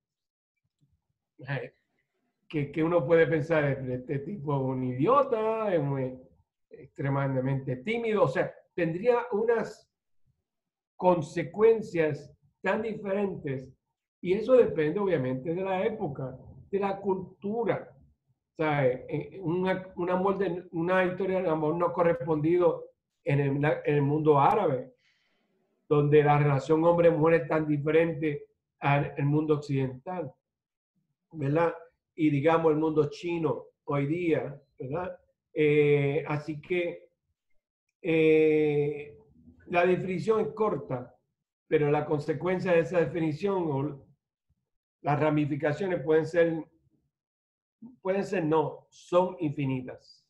Que, que uno puede pensar, este tipo es un idiota, es muy, extremadamente tímido, o sea, tendría unas consecuencias tan diferentes y eso depende obviamente de la época, de la cultura. O sea, una, un amor de, una historia de amor no correspondido en el, en el mundo árabe, donde la relación hombre-mujer es tan diferente al mundo occidental, ¿verdad? Y digamos el mundo chino hoy día, ¿verdad? Eh, así que eh, la definición es corta, pero la consecuencia de esa definición o las ramificaciones pueden ser, pueden ser no, son infinitas.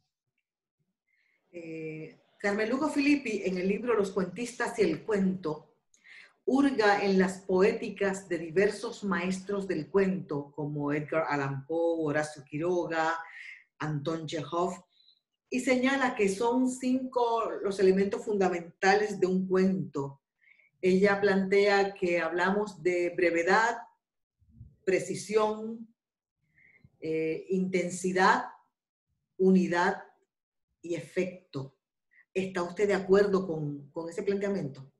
Eh, Carmen Lugo Filippi, en el libro Los cuentistas y el cuento, hurga en las poéticas de diversos maestros del cuento, como Edgar Allan Poe, Horacio Quiroga, Anton Chekhov, y señala que son cinco los elementos fundamentales de un cuento. Ella plantea que hablamos de brevedad, precisión, eh, intensidad, unidad y efecto. ¿Está usted de acuerdo con, con ese planteamiento?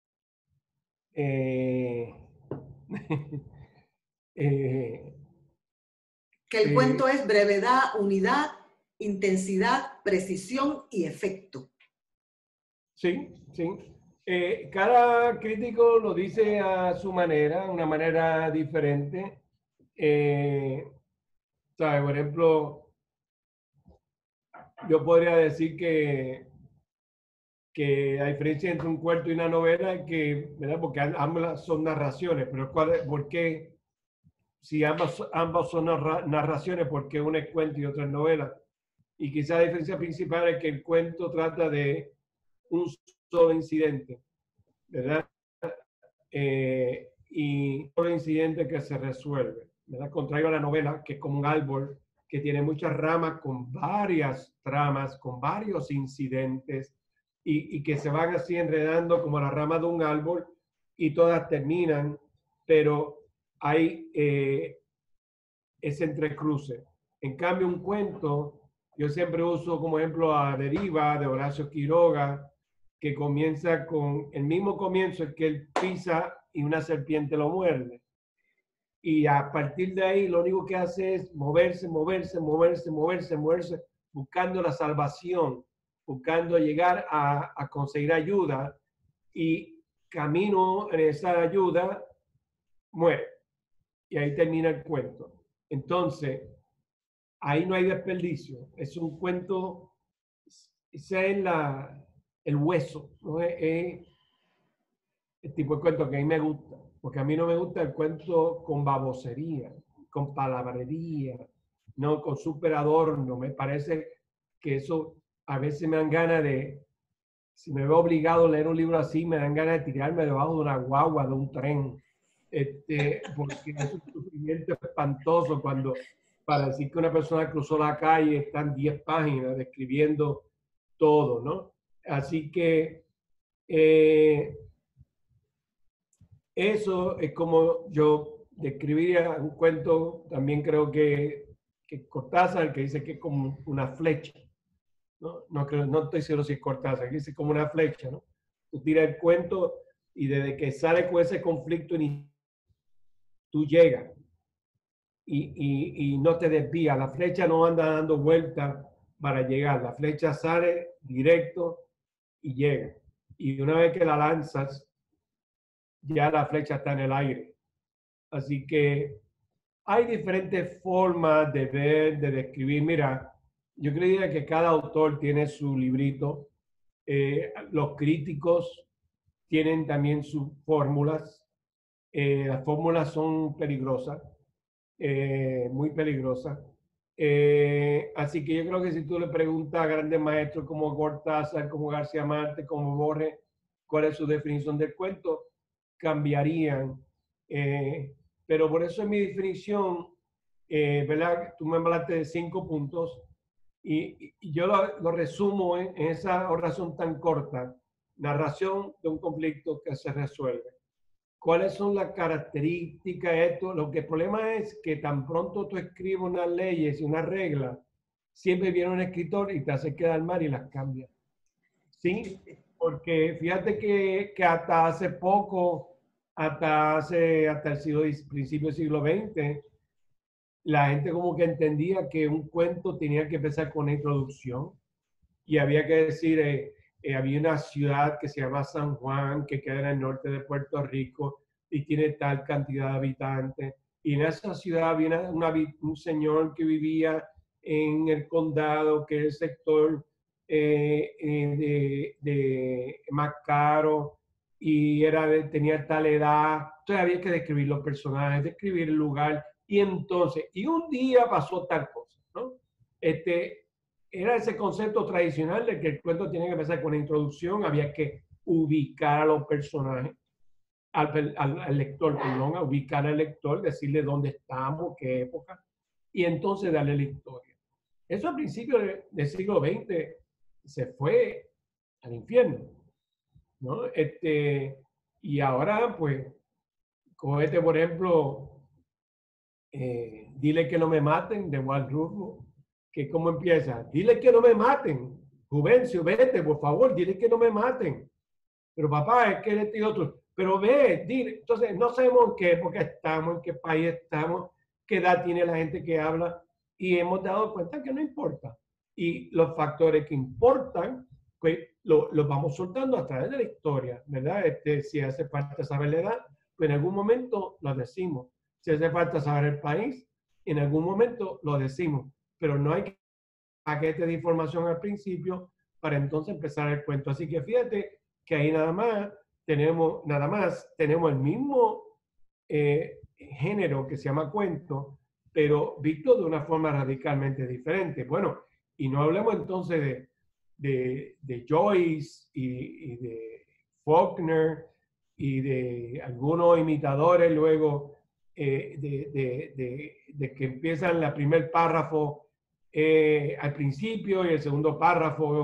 Eh, eh, que el eh, cuento es brevedad, unidad, intensidad, precisión y efecto. Sí, sí. Eh, cada crítico lo dice a su manera, una manera diferente. Eh, ¿sabe? Por ejemplo, yo podría decir que, que la diferencia entre un cuento y una novela es que, ¿verdad? Porque ambas son narraciones, pero ¿por qué? Si ambas, ambas son narraciones, ¿por qué una es cuento y otra es novela? Y quizá la diferencia principal es que el cuento trata de un solo incidente, ¿verdad? Eh, y un incidente que se resuelve, ¿verdad? Contrario a la novela, que es como un árbol que tiene muchas ramas con varias tramas, con varios incidentes, y, y que se van así enredando como la rama de un árbol y todas terminan, pero hay eh, ese entrecruce. En cambio, un cuento, yo siempre uso como ejemplo a Deriva de Horacio Quiroga, que comienza con el mismo comienzo, el que él pisa y una serpiente lo muerde. Y a partir de ahí lo único que hace es moverse, moverse, moverse, moverse, moverse, buscando la salvación, buscando llegar a, a conseguir ayuda, y camino en esa ayuda, muere. Y ahí termina el cuento. Entonces, ahí no hay desperdicio. Es un cuento, ese es la, el hueso, ¿no? Es, es el tipo de cuento que a mí me gusta, porque a mí no me gusta el cuento con babosería, con palabrería, no con súper adorno. Me parece que eso a veces me dan ganas de, si me veo obligado a leer un libro así, me dan ganas de tirarme debajo de una guagua, de un tren, este, porque es un sufrimiento espantoso cuando para decir que una persona cruzó la calle están diez páginas describiendo todo, ¿no? Así que eh, eso es como yo describiría un cuento. También creo que, que Cortázar, que dice que es como una flecha, ¿no? No, creo, no estoy seguro si es Cortázar, que dice como una flecha, ¿no? Tú tiras el cuento y desde que sale con ese conflicto, tú llegas y, y, y no te desvías. La flecha no anda dando vueltas para llegar. La flecha sale directo y llega. Y una vez que la lanzas, ya la flecha está en el aire. Así que hay diferentes formas de ver, de describir. Mira, yo creía que cada autor tiene su librito. Eh, los críticos tienen también sus fórmulas. Eh, las fórmulas son peligrosas, eh, muy peligrosas. Eh, así que yo creo que si tú le preguntas a grandes maestros como Cortázar, como García Márquez, como Borges, cuál es su definición del cuento, cambiarían. Eh, pero por eso es mi definición, eh, ¿verdad? Tú me hablaste de cinco puntos y, y yo lo, lo resumo en, en esa oración tan corta: narración de un conflicto que se resuelve. ¿Cuáles son las características de esto? Lo que el problema es que tan pronto tú escribes unas leyes y unas reglas, siempre viene un escritor y te hace quedar mal y las cambia. ¿Sí? Porque fíjate que, que hasta hace poco, hasta hace, hasta el siglo, principio del siglo veinte, la gente como que entendía que un cuento tenía que empezar con una introducción y había que decir, eh, eh, había una ciudad que se llama San Juan, que queda en el norte de Puerto Rico y tiene tal cantidad de habitantes. Y en esa ciudad había una, un señor que vivía en el condado, que es el sector eh, eh, de, de más caro, y era de, tenía tal edad. Entonces había que describir los personajes, describir el lugar. Y entonces, y un día pasó tal cosa, ¿no? Este, era ese concepto tradicional de que el cuento tiene que empezar con una introducción, había que ubicar a los personajes, al, al, al lector, perdón, a ubicar al lector, decirle dónde estamos, qué época, y entonces darle la historia. Eso al principio de, del siglo veinte se fue al infierno, ¿no? Este, y ahora, pues, cogete, por ejemplo, eh, Dile que no me maten, de Walt Rufo, que cómo empieza: dile que no me maten, Juvencio, vete, por favor, dile que no me maten. Pero papá, es que este y otro, pero ve, dile. Entonces no sabemos en qué época estamos, en qué país estamos, qué edad tiene la gente que habla, y hemos dado cuenta que no importa. Y los factores que importan, pues los lo vamos soltando a través de la historia, ¿verdad? Este, si hace falta saber la edad, pues en algún momento lo decimos. Si hace falta saber el país, en algún momento lo decimos, pero no hay paquete de información al principio para entonces empezar el cuento. Así que fíjate que ahí nada más tenemos, nada más tenemos el mismo eh, género que se llama cuento, pero visto de una forma radicalmente diferente. Bueno, y no hablemos entonces de, de, de Joyce y, y de Faulkner y de algunos imitadores luego eh, de, de, de, de que empiezan el primer párrafo eh, al principio y el segundo párrafo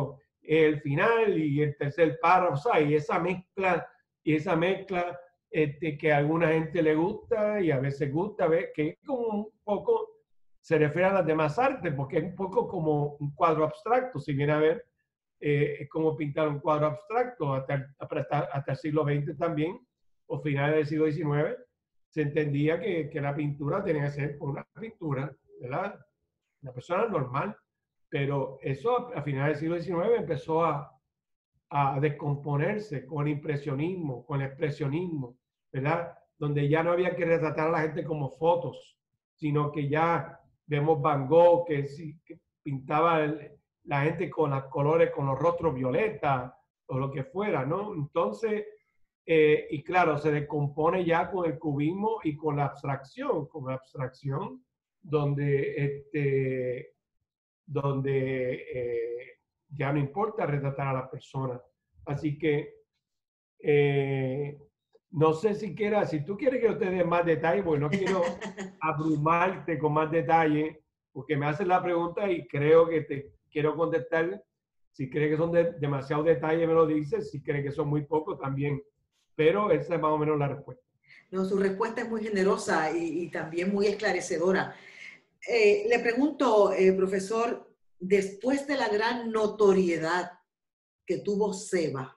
el final y el tercer párrafo, o sea, y esa mezcla, y esa mezcla este, que a alguna gente le gusta y a veces gusta, que es como un poco, se refiere a las demás artes, porque es un poco como un cuadro abstracto, si viene a ver, eh, es como pintar un cuadro abstracto, hasta, hasta, hasta el siglo veinte también, o finales del siglo diecinueve, se entendía que, que la pintura tenía que ser una pintura, ¿verdad? Una persona normal, pero eso a finales del siglo diecinueve empezó a, a descomponerse con el impresionismo, con el expresionismo, ¿verdad? Donde ya no había que retratar a la gente como fotos, sino que ya vemos Van Gogh que, que pintaba el, la gente con los colores, con los rostros violeta o lo que fuera, ¿no? Entonces, eh, y claro, se descompone ya con el cubismo y con la abstracción, con la abstracción, donde, este, donde eh, ya no importa retratar a la persona. Así que, eh, no sé si quieras, si tú quieres que yo te dé más detalles, porque no quiero abrumarte con más detalles, porque me haces la pregunta y creo que te quiero contestar. Si crees que son de, demasiados detalles, me lo dices. Si crees que son muy pocos, también. Pero esa es más o menos la respuesta. No, su respuesta es muy generosa y, y también muy esclarecedora. Eh, le pregunto, eh, profesor, después de la gran notoriedad que tuvo Seba,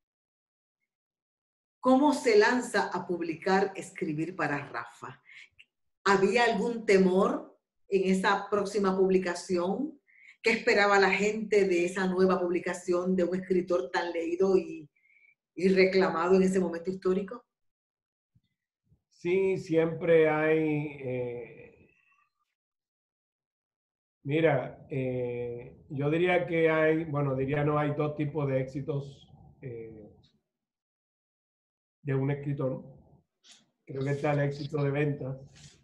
¿cómo se lanza a publicar Escribir para Rafa? ¿Había algún temor en esa próxima publicación? ¿Qué esperaba la gente de esa nueva publicación de un escritor tan leído y, y reclamado en ese momento histórico? Sí, siempre hay... Eh, mira, eh, yo diría que hay, bueno, diría no, hay dos tipos de éxitos eh, de un escritor. Creo que está el éxito de ventas,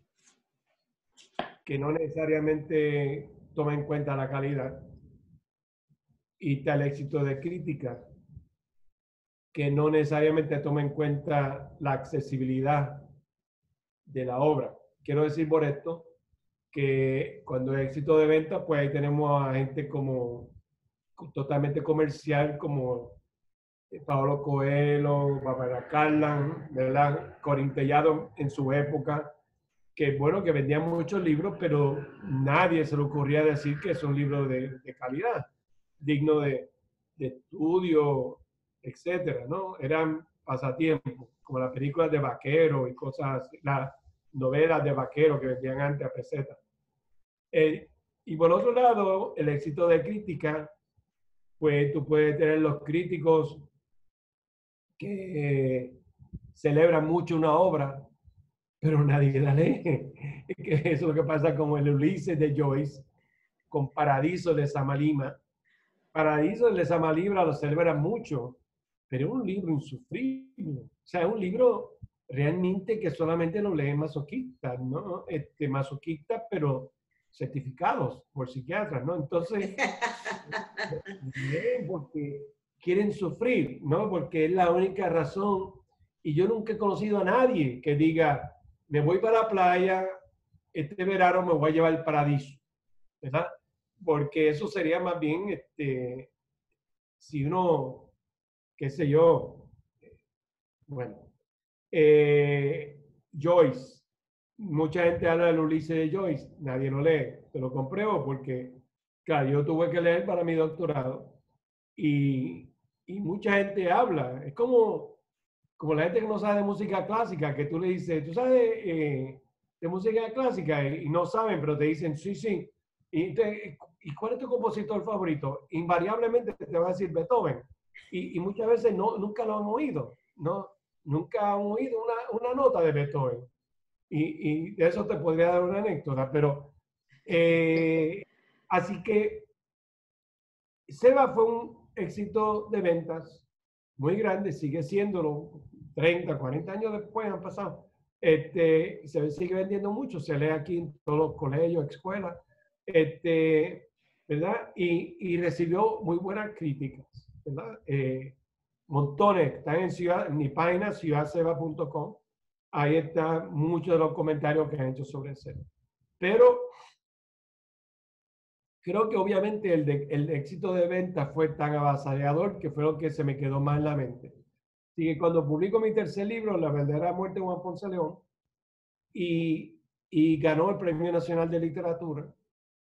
que no necesariamente toma en cuenta la calidad, y está el éxito de crítica, que no necesariamente toma en cuenta la accesibilidad de la obra. Quiero decir por esto que cuando hay éxito de venta, pues ahí tenemos a gente como totalmente comercial, como Paulo Coelho, Barbara Cartland, ¿verdad? Corín Tellado en su época, que bueno, que vendían muchos libros, pero nadie se le ocurría decir que es un libro de, de calidad, digno de, de estudio, etcétera, ¿no? Eran pasatiempos, como las películas de vaquero y cosas así, las novelas de vaquero que vendían antes a peseta. Eh, y por otro lado, el éxito de crítica, pues tú puedes tener los críticos que eh, celebran mucho una obra, pero nadie la lee. Que eso es lo que pasa con el Ulises de Joyce, con Paradiso de Samalima. Paradiso de Samalima lo celebran mucho, pero es un libro insufrible. O sea, es un libro realmente que solamente lo leen masoquistas, ¿no? Este, masoquistas, pero certificados por psiquiatras, ¿no? Entonces, leen porque quieren sufrir, ¿no? Porque es la única razón. Y yo nunca he conocido a nadie que diga, me voy para la playa, este verano me voy a llevar el Paradiso, ¿verdad? Porque eso sería más bien, este, si uno, qué sé yo, bueno, eh, Joyce, mucha gente habla del Ulises de Joyce, nadie lo lee, te lo compruebo porque, claro, yo tuve que leer para mi doctorado y, y mucha gente habla, es como, como la gente que no sabe de música clásica, que tú le dices, ¿tú sabes eh, de música clásica? Y, y no saben, pero te dicen, sí, sí. Y, te, ¿y cuál es tu compositor favorito? Invariablemente te va a decir Beethoven. Y, y muchas veces no, nunca lo han oído, ¿no? Nunca han oído una, una nota de Beethoven. Y, y de eso te podría dar una anécdota, pero eh, así que Seba fue un éxito de ventas muy grande, sigue siéndolo, treinta, cuarenta años después han pasado. Este, se sigue vendiendo mucho, se lee aquí en todos los colegios, escuelas, este, ¿verdad? Y, y recibió muy buenas críticas, ¿verdad? Eh, montones, están en, ciudad, en mi página, ciudad seba punto com, ahí están muchos de los comentarios que han hecho sobre Seba. Pero creo que obviamente el, de, el éxito de venta fue tan avasallador que fue lo que se me quedó más en la mente. Así que cuando publico mi tercer libro, La verdadera muerte de Juan Ponce de León, y, y ganó el Premio Nacional de Literatura,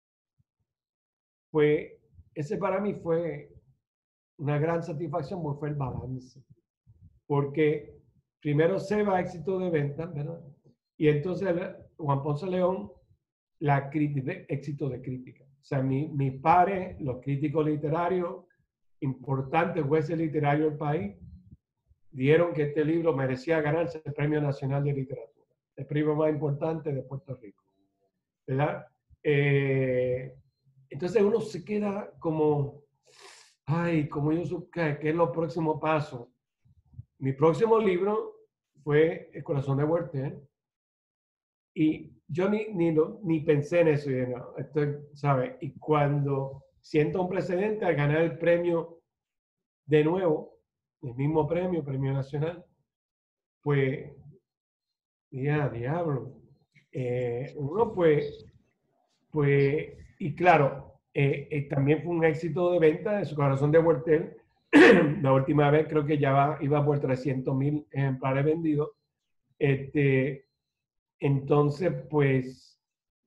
pues ese para mí fue una gran satisfacción, porque fue el balance. Porque primero se va éxito de venta, ¿verdad? Y entonces Juan Ponce de León, la crítica, éxito de crítica. O sea, mi, mis pares, los críticos literarios, importantes jueces literarios del país, dijeron que este libro merecía ganarse el Premio Nacional de Literatura, el premio más importante de Puerto Rico, ¿verdad? Eh, entonces uno se queda como, ay, como yo supe, ¿qué es lo próximo paso? Mi próximo libro fue El corazón de Werther, y yo ni, ni, lo, ni pensé en eso, y no, estoy, ¿sabes? Y cuando siento un precedente al ganar el premio de nuevo, el mismo premio, premio nacional, pues, ya, diablo. Eh, uno, pues, pues, y claro, eh, eh, también fue un éxito de venta de Su corazón de Werther. La última vez creo que ya va, iba por trescientos mil ejemplares vendidos. Este, entonces, pues,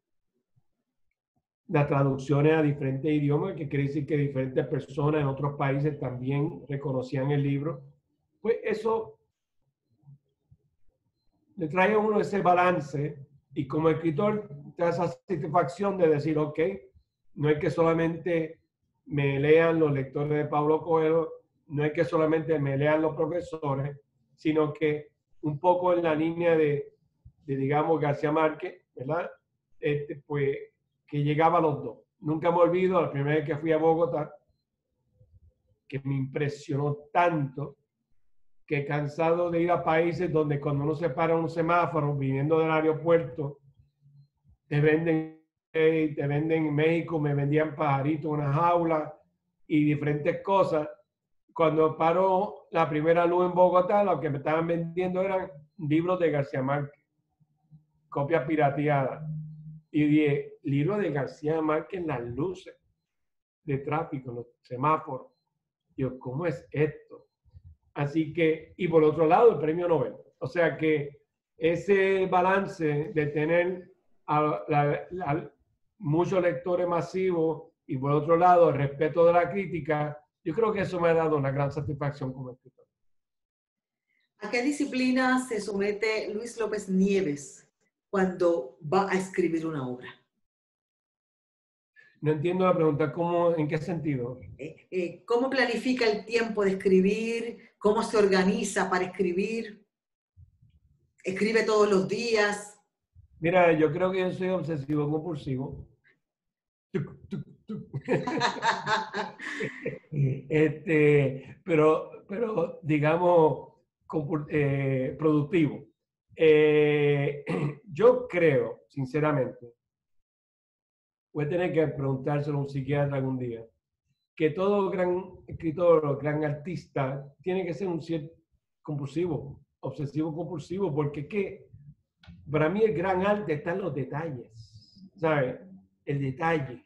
las traducciones a diferentes idiomas, que quiere decir que diferentes personas en otros países también reconocían el libro, pues eso le trae a uno ese balance, y como escritor te da esa satisfacción de decir, ok, no es que solamente me lean los lectores de Pablo Coelho, no es que solamente me lean los profesores, sino que un poco en la línea de, de digamos, García Márquez, ¿verdad? Este, pues, que llegaba a los dos. Nunca me olvido, la primera vez que fui a Bogotá, que me impresionó tanto, que cansado de ir a países donde cuando uno se para en un semáforo, viniendo del aeropuerto, te venden, te venden en México, me vendían pajaritos, una jaula y diferentes cosas. Cuando paró la primera luz en Bogotá, lo que me estaban vendiendo eran libros de García Márquez, copias pirateadas. Y dije, libros de García Márquez en las luces de tráfico, en los semáforos. Dios, ¿cómo es esto? Así que, y por otro lado, el premio Nobel. O sea que ese balance de tener a, la, a muchos lectores masivos y por otro lado el respeto de la crítica, yo creo que eso me ha dado una gran satisfacción como escritor. ¿A qué disciplina se somete Luis López Nieves cuando va a escribir una obra? No entiendo la pregunta, ¿cómo, en qué sentido? Eh, eh, ¿Cómo planifica el tiempo de escribir? ¿Cómo se organiza para escribir? ¿Escribe todos los días? Mira, yo creo que yo soy obsesivo compulsivo. este, pero, pero, digamos, eh, productivo. Eh, yo creo, sinceramente, voy a tener que preguntárselo a un psiquiatra algún día, que todo gran escritor o gran artista tiene que ser un cierto compulsivo, obsesivo compulsivo, porque que para mí el gran arte está en los detalles, ¿sabes? El detalle.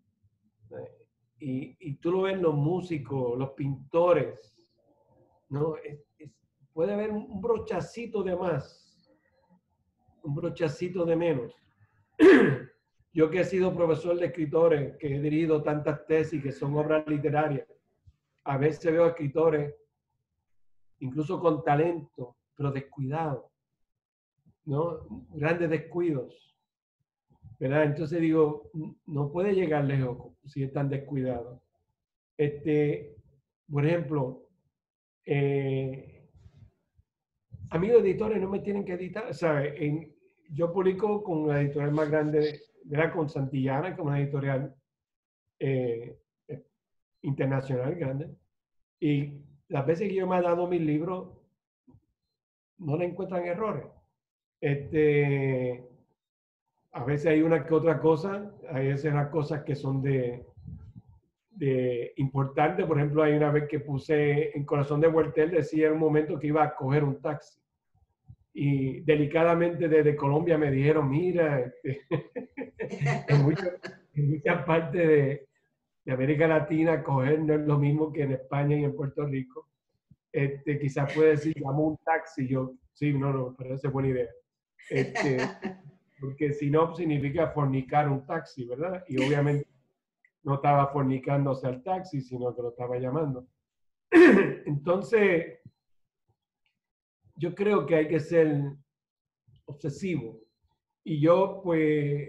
Y, y tú lo ves en los músicos, los pintores, ¿no? Es, es, puede haber un brochacito de más, un brochacito de menos. Yo que he sido profesor de escritores, que he dirigido tantas tesis que son obras literarias, a veces veo escritores, incluso con talento, pero descuidados, ¿no? Grandes descuidos, ¿verdad? Entonces digo, no puede llegar lejos si están descuidados. Este, por ejemplo, eh, a mí los editores no me tienen que editar, ¿sabes? En, yo publico con la editorial más grande, ¿verdad? Con Santillana, que es una editorial eh, internacional grande. Y las veces que yo me he dado mis libros, no le encuentran errores. Este, a veces hay una que otra cosa, hay veces las cosas que son de, de importantes. Por ejemplo, hay una vez que puse en Corazón de Werther, decía en un momento que iba a coger un taxi. Y delicadamente desde Colombia me dijeron, mira, este, es, mucho, en muchas partes de, de América Latina coger no es lo mismo que en España y en Puerto Rico. Este, quizás puede decir, llamo un taxi. Yo, sí, no, no, me parece buena idea. Este, porque si no, significa fornicar un taxi, ¿verdad? Y obviamente no estaba fornicándose al taxi, sino que lo estaba llamando. Entonces, yo creo que hay que ser obsesivo. Y yo, pues,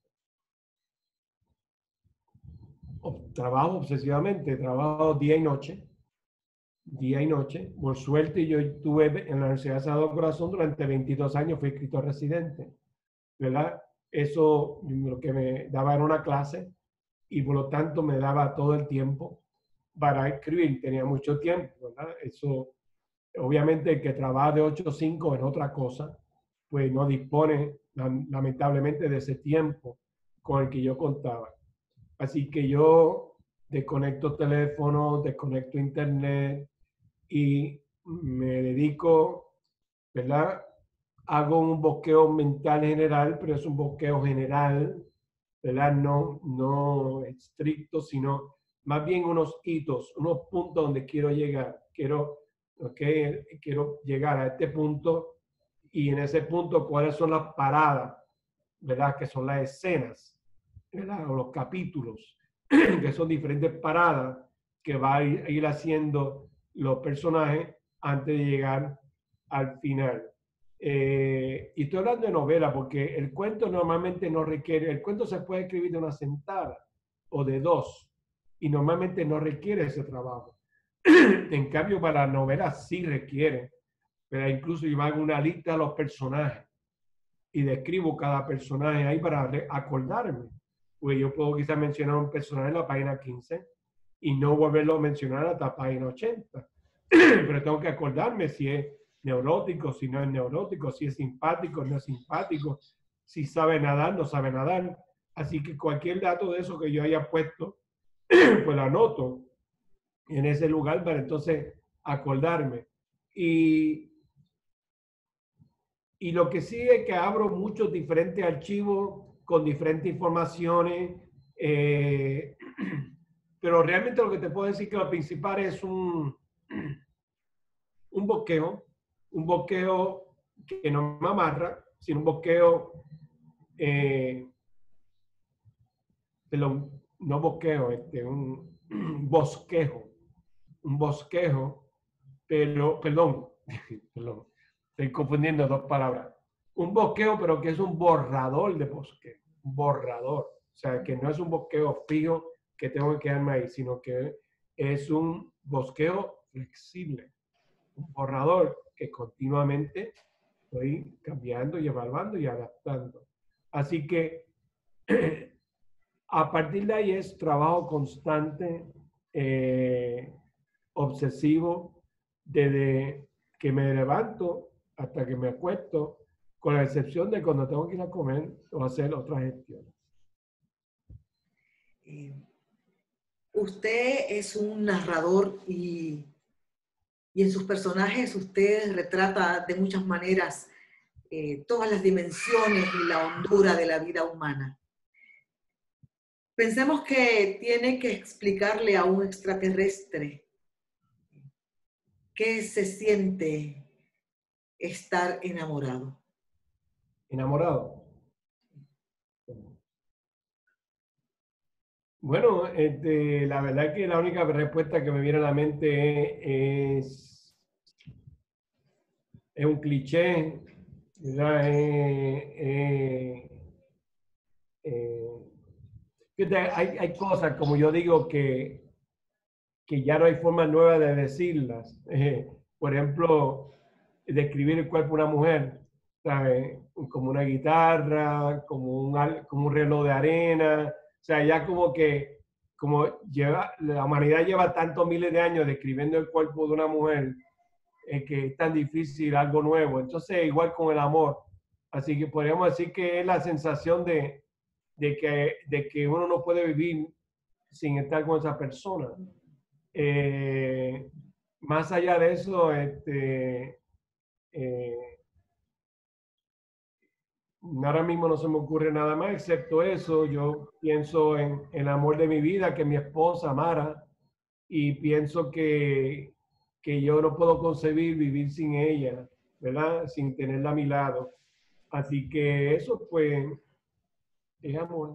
trabajo obsesivamente, trabajo día y noche, día y noche. Por suerte, yo estuve en la Universidad de Sagrado Corazón durante veintidós años, fui escritor residente, ¿verdad? Eso lo que me daba era una clase y por lo tanto me daba todo el tiempo para escribir, tenía mucho tiempo, ¿verdad? Eso, obviamente, el que trabaja de ocho a cinco en otra cosa, pues no dispone lamentablemente de ese tiempo con el que yo contaba. Así que yo desconecto teléfono, desconecto internet y me dedico, ¿verdad? Hago un bosqueo mental general, pero es un bosqueo general, ¿verdad? No, no estricto, sino más bien unos hitos, unos puntos donde quiero llegar. Quiero, okay, quiero llegar a este punto y en ese punto, ¿cuáles son las paradas? ¿Verdad? Que son las escenas, ¿verdad? O los capítulos, que son diferentes paradas que va a ir, a ir haciendo los personajes antes de llegar al final. Eh, y estoy hablando de novela porque el cuento normalmente no requiere, el cuento se puede escribir de una sentada o de dos y normalmente no requiere ese trabajo. En cambio, para la novela sí requiere, pero incluso yo hago una lista de los personajes y describo cada personaje ahí para acordarme. Pues yo puedo quizás mencionar un personaje en la página quince y no volverlo a mencionar hasta la página ochenta. Pero tengo que acordarme si es neurótico, si no es neurótico, si es simpático, no es simpático, si sabe nadar, no sabe nadar. Así que cualquier dato de eso que yo haya puesto, pues lo anoto en ese lugar para entonces acordarme. Y Y lo que sí es que abro muchos diferentes archivos con diferentes informaciones, eh, pero realmente lo que te puedo decir que lo principal es un, un bosqueo, un bosqueo que no me amarra, sino un bosqueo, eh, perdón, no bosqueo, este, un, un bosquejo, un bosquejo, pero, perdón, perdón, estoy confundiendo dos palabras. Un bosqueo, pero que es un borrador de bosqueo, un borrador. O sea, que no es un bosqueo fijo que tengo que quedarme ahí, sino que es un bosqueo flexible, un borrador que continuamente estoy cambiando y evaluando y adaptando. Así que a partir de ahí es trabajo constante, eh, obsesivo, desde que me levanto hasta que me acuesto, con la excepción de cuando tengo que ir a comer o hacer otras gestiones. Eh, usted es un narrador y, y en sus personajes usted retrata de muchas maneras eh, todas las dimensiones y la hondura de la vida humana. Pensemos que tiene que explicarle a un extraterrestre qué se siente estar enamorado. ¿Enamorado? Bueno, este, la verdad que la única respuesta que me viene a la mente es, es un cliché, ¿verdad? Eh, eh, eh, hay, hay cosas, como yo digo, que, que ya no hay forma nueva de decirlas. Eh, por ejemplo, describir el cuerpo de una mujer, ¿sabes? Como una guitarra, como un, como un reloj de arena. O sea, ya como que como lleva, la humanidad lleva tantos miles de años describiendo el cuerpo de una mujer, eh, que es tan difícil algo nuevo. Entonces, igual con el amor. Así que podríamos decir que es la sensación de, de, que, de que uno no puede vivir sin estar con esa persona. Eh, más allá de eso, este, eh, ahora mismo no se me ocurre nada más excepto eso. Yo pienso en, en el amor de mi vida, que es mi esposa, Mara, y pienso que, que yo no puedo concebir vivir sin ella, ¿verdad? Sin tenerla a mi lado. Así que eso, pues, es amor.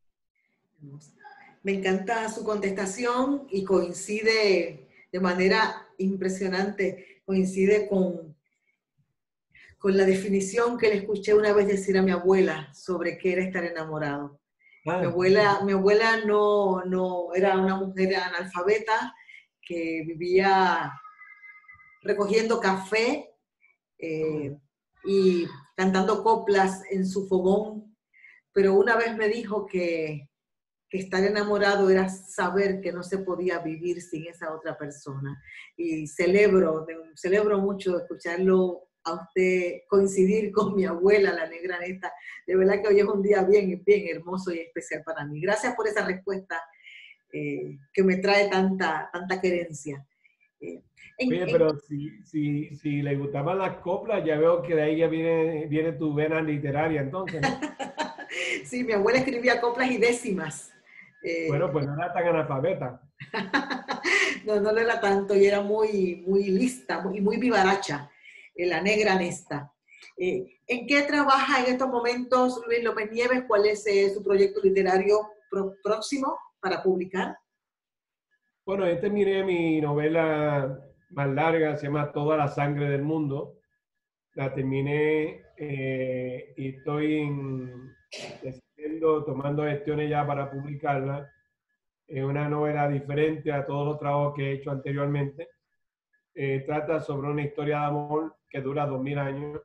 Me encanta su contestación y coincide de manera impresionante, coincide con, con la definición que le escuché una vez decir a mi abuela sobre qué era estar enamorado. Mi Ah, abuela, mi abuela no, no era una mujer analfabeta que vivía recogiendo café eh, y cantando coplas en su fogón, pero una vez me dijo que, que estar enamorado era saber que no se podía vivir sin esa otra persona. Y celebro, celebro mucho escucharlo a usted coincidir con mi abuela, la negra neta. De verdad que hoy es un día bien, bien hermoso y especial para mí. Gracias por esa respuesta eh, que me trae tanta, tanta querencia. Eh, en, oye, en, pero si, si, si le gustaban las coplas, ya veo que de ahí ya viene, viene tu vena literaria entonces, ¿no? sí, mi abuela escribía coplas y décimas. Bueno, Eh, pues no era tan analfabeta. no, no lo era tanto y era muy, muy lista y muy, muy vivaracha, eh, la negra Nesta. Eh, ¿En qué trabaja en estos momentos Luis López Nieves? ¿Cuál es eh, su proyecto literario pro próximo para publicar? Bueno, yo terminé mi novela más larga, se llama Toda la sangre del mundo. La terminé eh, y estoy en, decidiendo, tomando gestiones ya para publicarla. Es una novela diferente a todos los trabajos que he hecho anteriormente. Eh, trata sobre una historia de amor que dura dos mil años.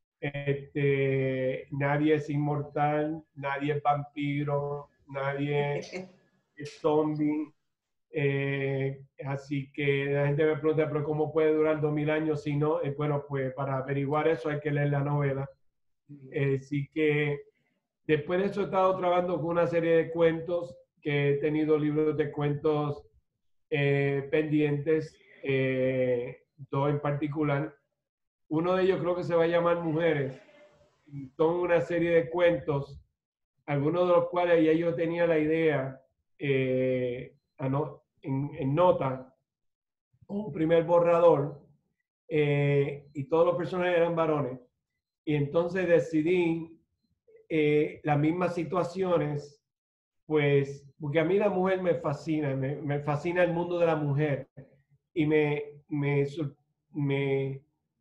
Este, nadie es inmortal, nadie es vampiro, nadie es zombie. Eh, así que la gente me pregunta, pero ¿cómo puede durar dos mil años si no? Eh, bueno, pues para averiguar eso hay que leer la novela. Eh, así que después de eso he estado trabajando con una serie de cuentos, que he tenido libros de cuentos eh, pendientes, eh, dos en particular. Uno de ellos creo que se va a llamar Mujeres. Son una serie de cuentos, algunos de los cuales ya yo tenía la idea eh, en, en nota, un primer borrador, eh, y todos los personajes eran varones. Y entonces decidí eh, las mismas situaciones, pues, porque a mí la mujer me fascina, me, me fascina el mundo de la mujer y me, me, me,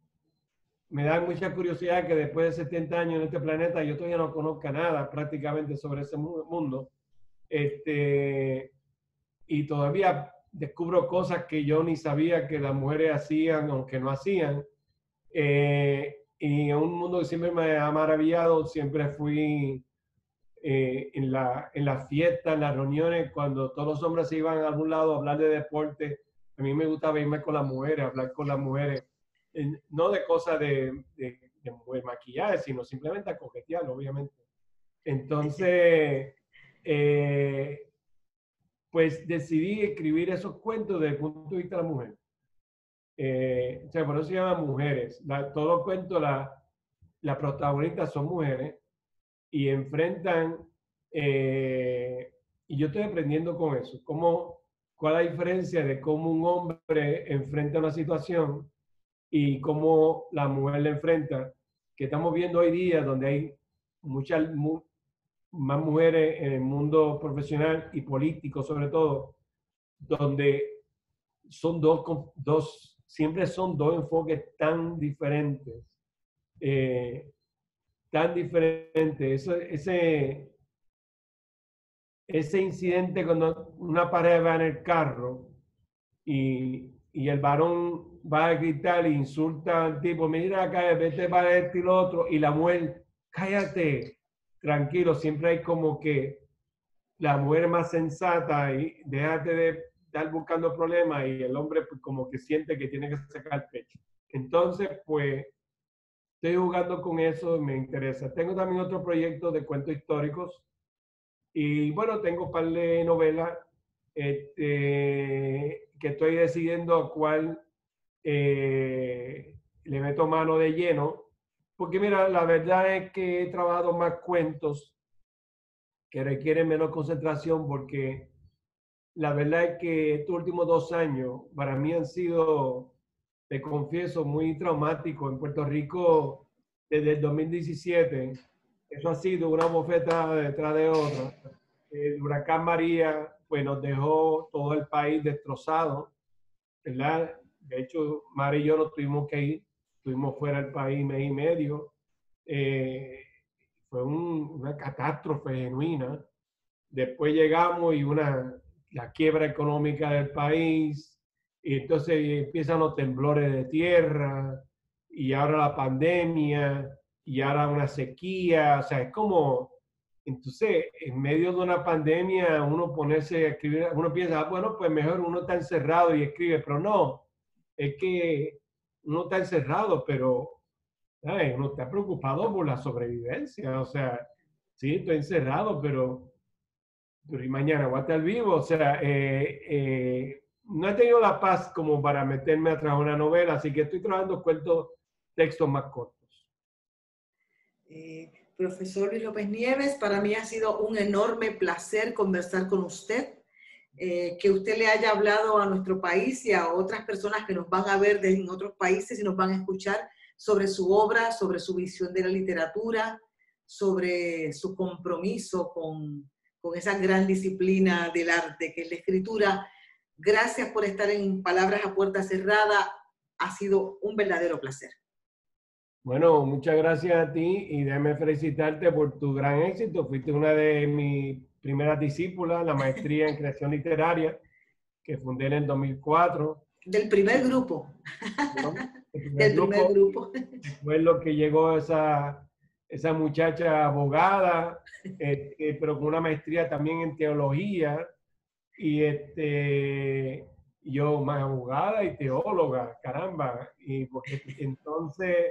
me da mucha curiosidad que después de setenta años en este planeta yo todavía no conozca nada prácticamente sobre ese mundo. Este, y todavía descubro cosas que yo ni sabía que las mujeres hacían o que no hacían. Eh, y en un mundo que siempre me ha maravillado, siempre fui eh, en, la, en las fiestas, en las reuniones, cuando todos los hombres se iban a algún lado a hablar de deporte, a mí me gustaba irme con las mujeres, hablar con las mujeres, eh, no de cosas de, de, de maquillaje, sino simplemente a coquetear, obviamente. Entonces, eh, pues decidí escribir esos cuentos desde el punto de vista de la mujer. Eh, o sea, por eso se llama Mujeres. La, todos los cuentos, la, las protagonistas son mujeres y enfrentan, eh, y yo estoy aprendiendo con eso, cómo, cuál es la diferencia de cómo un hombre enfrenta una situación y cómo la mujer la enfrenta, que estamos viendo hoy día donde hay muchas mu, más mujeres en el mundo profesional y político sobre todo, donde son dos, dos siempre son dos enfoques tan diferentes, eh, tan diferentes. Eso, ese, ese incidente cuando una pareja va en el carro y, y el varón va a gritar e insulta al tipo, mira acá, vete para este y lo otro, y la mujer, cállate, tranquilo, siempre hay como que la mujer más sensata y déjate de estar buscando problemas y el hombre pues, como que siente que tiene que sacar el pecho. Entonces, pues, estoy jugando con eso, me interesa. Tengo también otro proyecto de cuentos históricos y bueno, tengo un par de novelas este, que estoy decidiendo a cuál eh, le meto mano de lleno. Porque mira, la verdad es que he trabajado más cuentos que requieren menos concentración porque la verdad es que estos últimos dos años para mí han sido, te confieso, muy traumáticos. En Puerto Rico, desde el dos mil diecisiete, eso ha sido una bofeta detrás de otra. El huracán María, pues nos dejó todo el país destrozado, ¿verdad? De hecho, Mari y yo nos tuvimos que ir, estuvimos fuera del país mes y medio. Eh, fue un, una catástrofe genuina. Después llegamos y una, la quiebra económica del país, y entonces empiezan los temblores de tierra, y ahora la pandemia, y ahora una sequía, o sea, es como, entonces, en medio de una pandemia, uno ponerse a escribir, uno piensa, ah, bueno, pues mejor uno está encerrado y escribe, pero no, es que uno está encerrado, pero ¿sabes? Uno está preocupado por la sobrevivencia, o sea, sí, estoy encerrado, pero pero y mañana voy a estar vivo. O sea, eh, eh, no he tenido la paz como para meterme a trabajar una novela, así que estoy trabajando cuentos, textos más cortos. Eh, profesor Luis López Nieves, para mí ha sido un enorme placer conversar con usted, eh, que usted le haya hablado a nuestro país y a otras personas que nos van a ver de, en otros países y nos van a escuchar sobre su obra, sobre su visión de la literatura, sobre su compromiso con, con esa gran disciplina del arte que es la escritura. Gracias por estar en Palabras a Puerta Cerrada. Ha sido un verdadero placer. Bueno, muchas gracias a ti y déjame felicitarte por tu gran éxito. Fuiste una de mis primeras discípulas, la maestría en creación literaria, que fundé en el dos mil cuatro. Del primer grupo. ¿No? El primer Del primer grupo. grupo. Después lo que llegó esa, esa muchacha abogada, eh, pero con una maestría también en teología, y este, yo más abogada y teóloga, caramba, y porque entonces,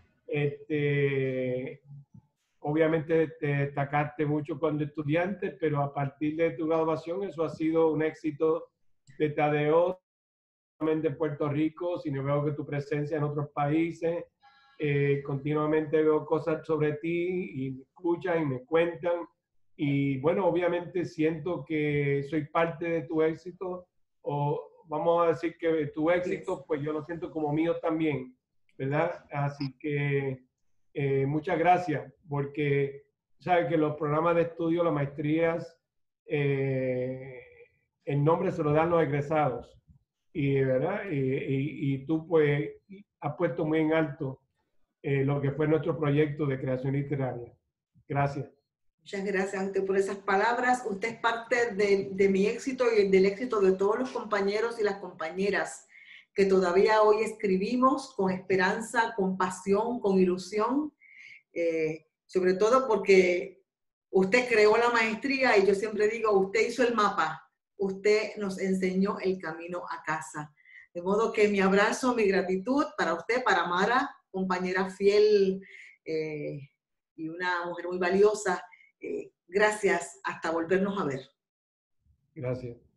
este, obviamente te destacaste mucho cuando estudiante, pero a partir de tu graduación eso ha sido un éxito de Tadeo, de Puerto Rico, sino veo que tu presencia en otros países, eh, continuamente veo cosas sobre ti y me escuchan y me cuentan. Y bueno, obviamente siento que soy parte de tu éxito, o vamos a decir que tu éxito, pues yo lo siento como mío también, ¿verdad? Así que eh, muchas gracias, porque sabes que los programas de estudio, las maestrías, eh, el nombre se lo dan los egresados. Y, ¿verdad? Y, y, y tú pues has puesto muy en alto eh, lo que fue nuestro proyecto de creación literaria. Gracias. Muchas gracias a usted por esas palabras. Usted es parte de, de mi éxito y del éxito de todos los compañeros y las compañeras que todavía hoy escribimos con esperanza, con pasión, con ilusión, eh, sobre todo porque usted creó la maestría y yo siempre digo, usted hizo el mapa, usted nos enseñó el camino a casa. De modo que mi abrazo, mi gratitud para usted, para Mara, compañera fiel eh, y una mujer muy valiosa. Eh, gracias, hasta volvernos a ver. Gracias.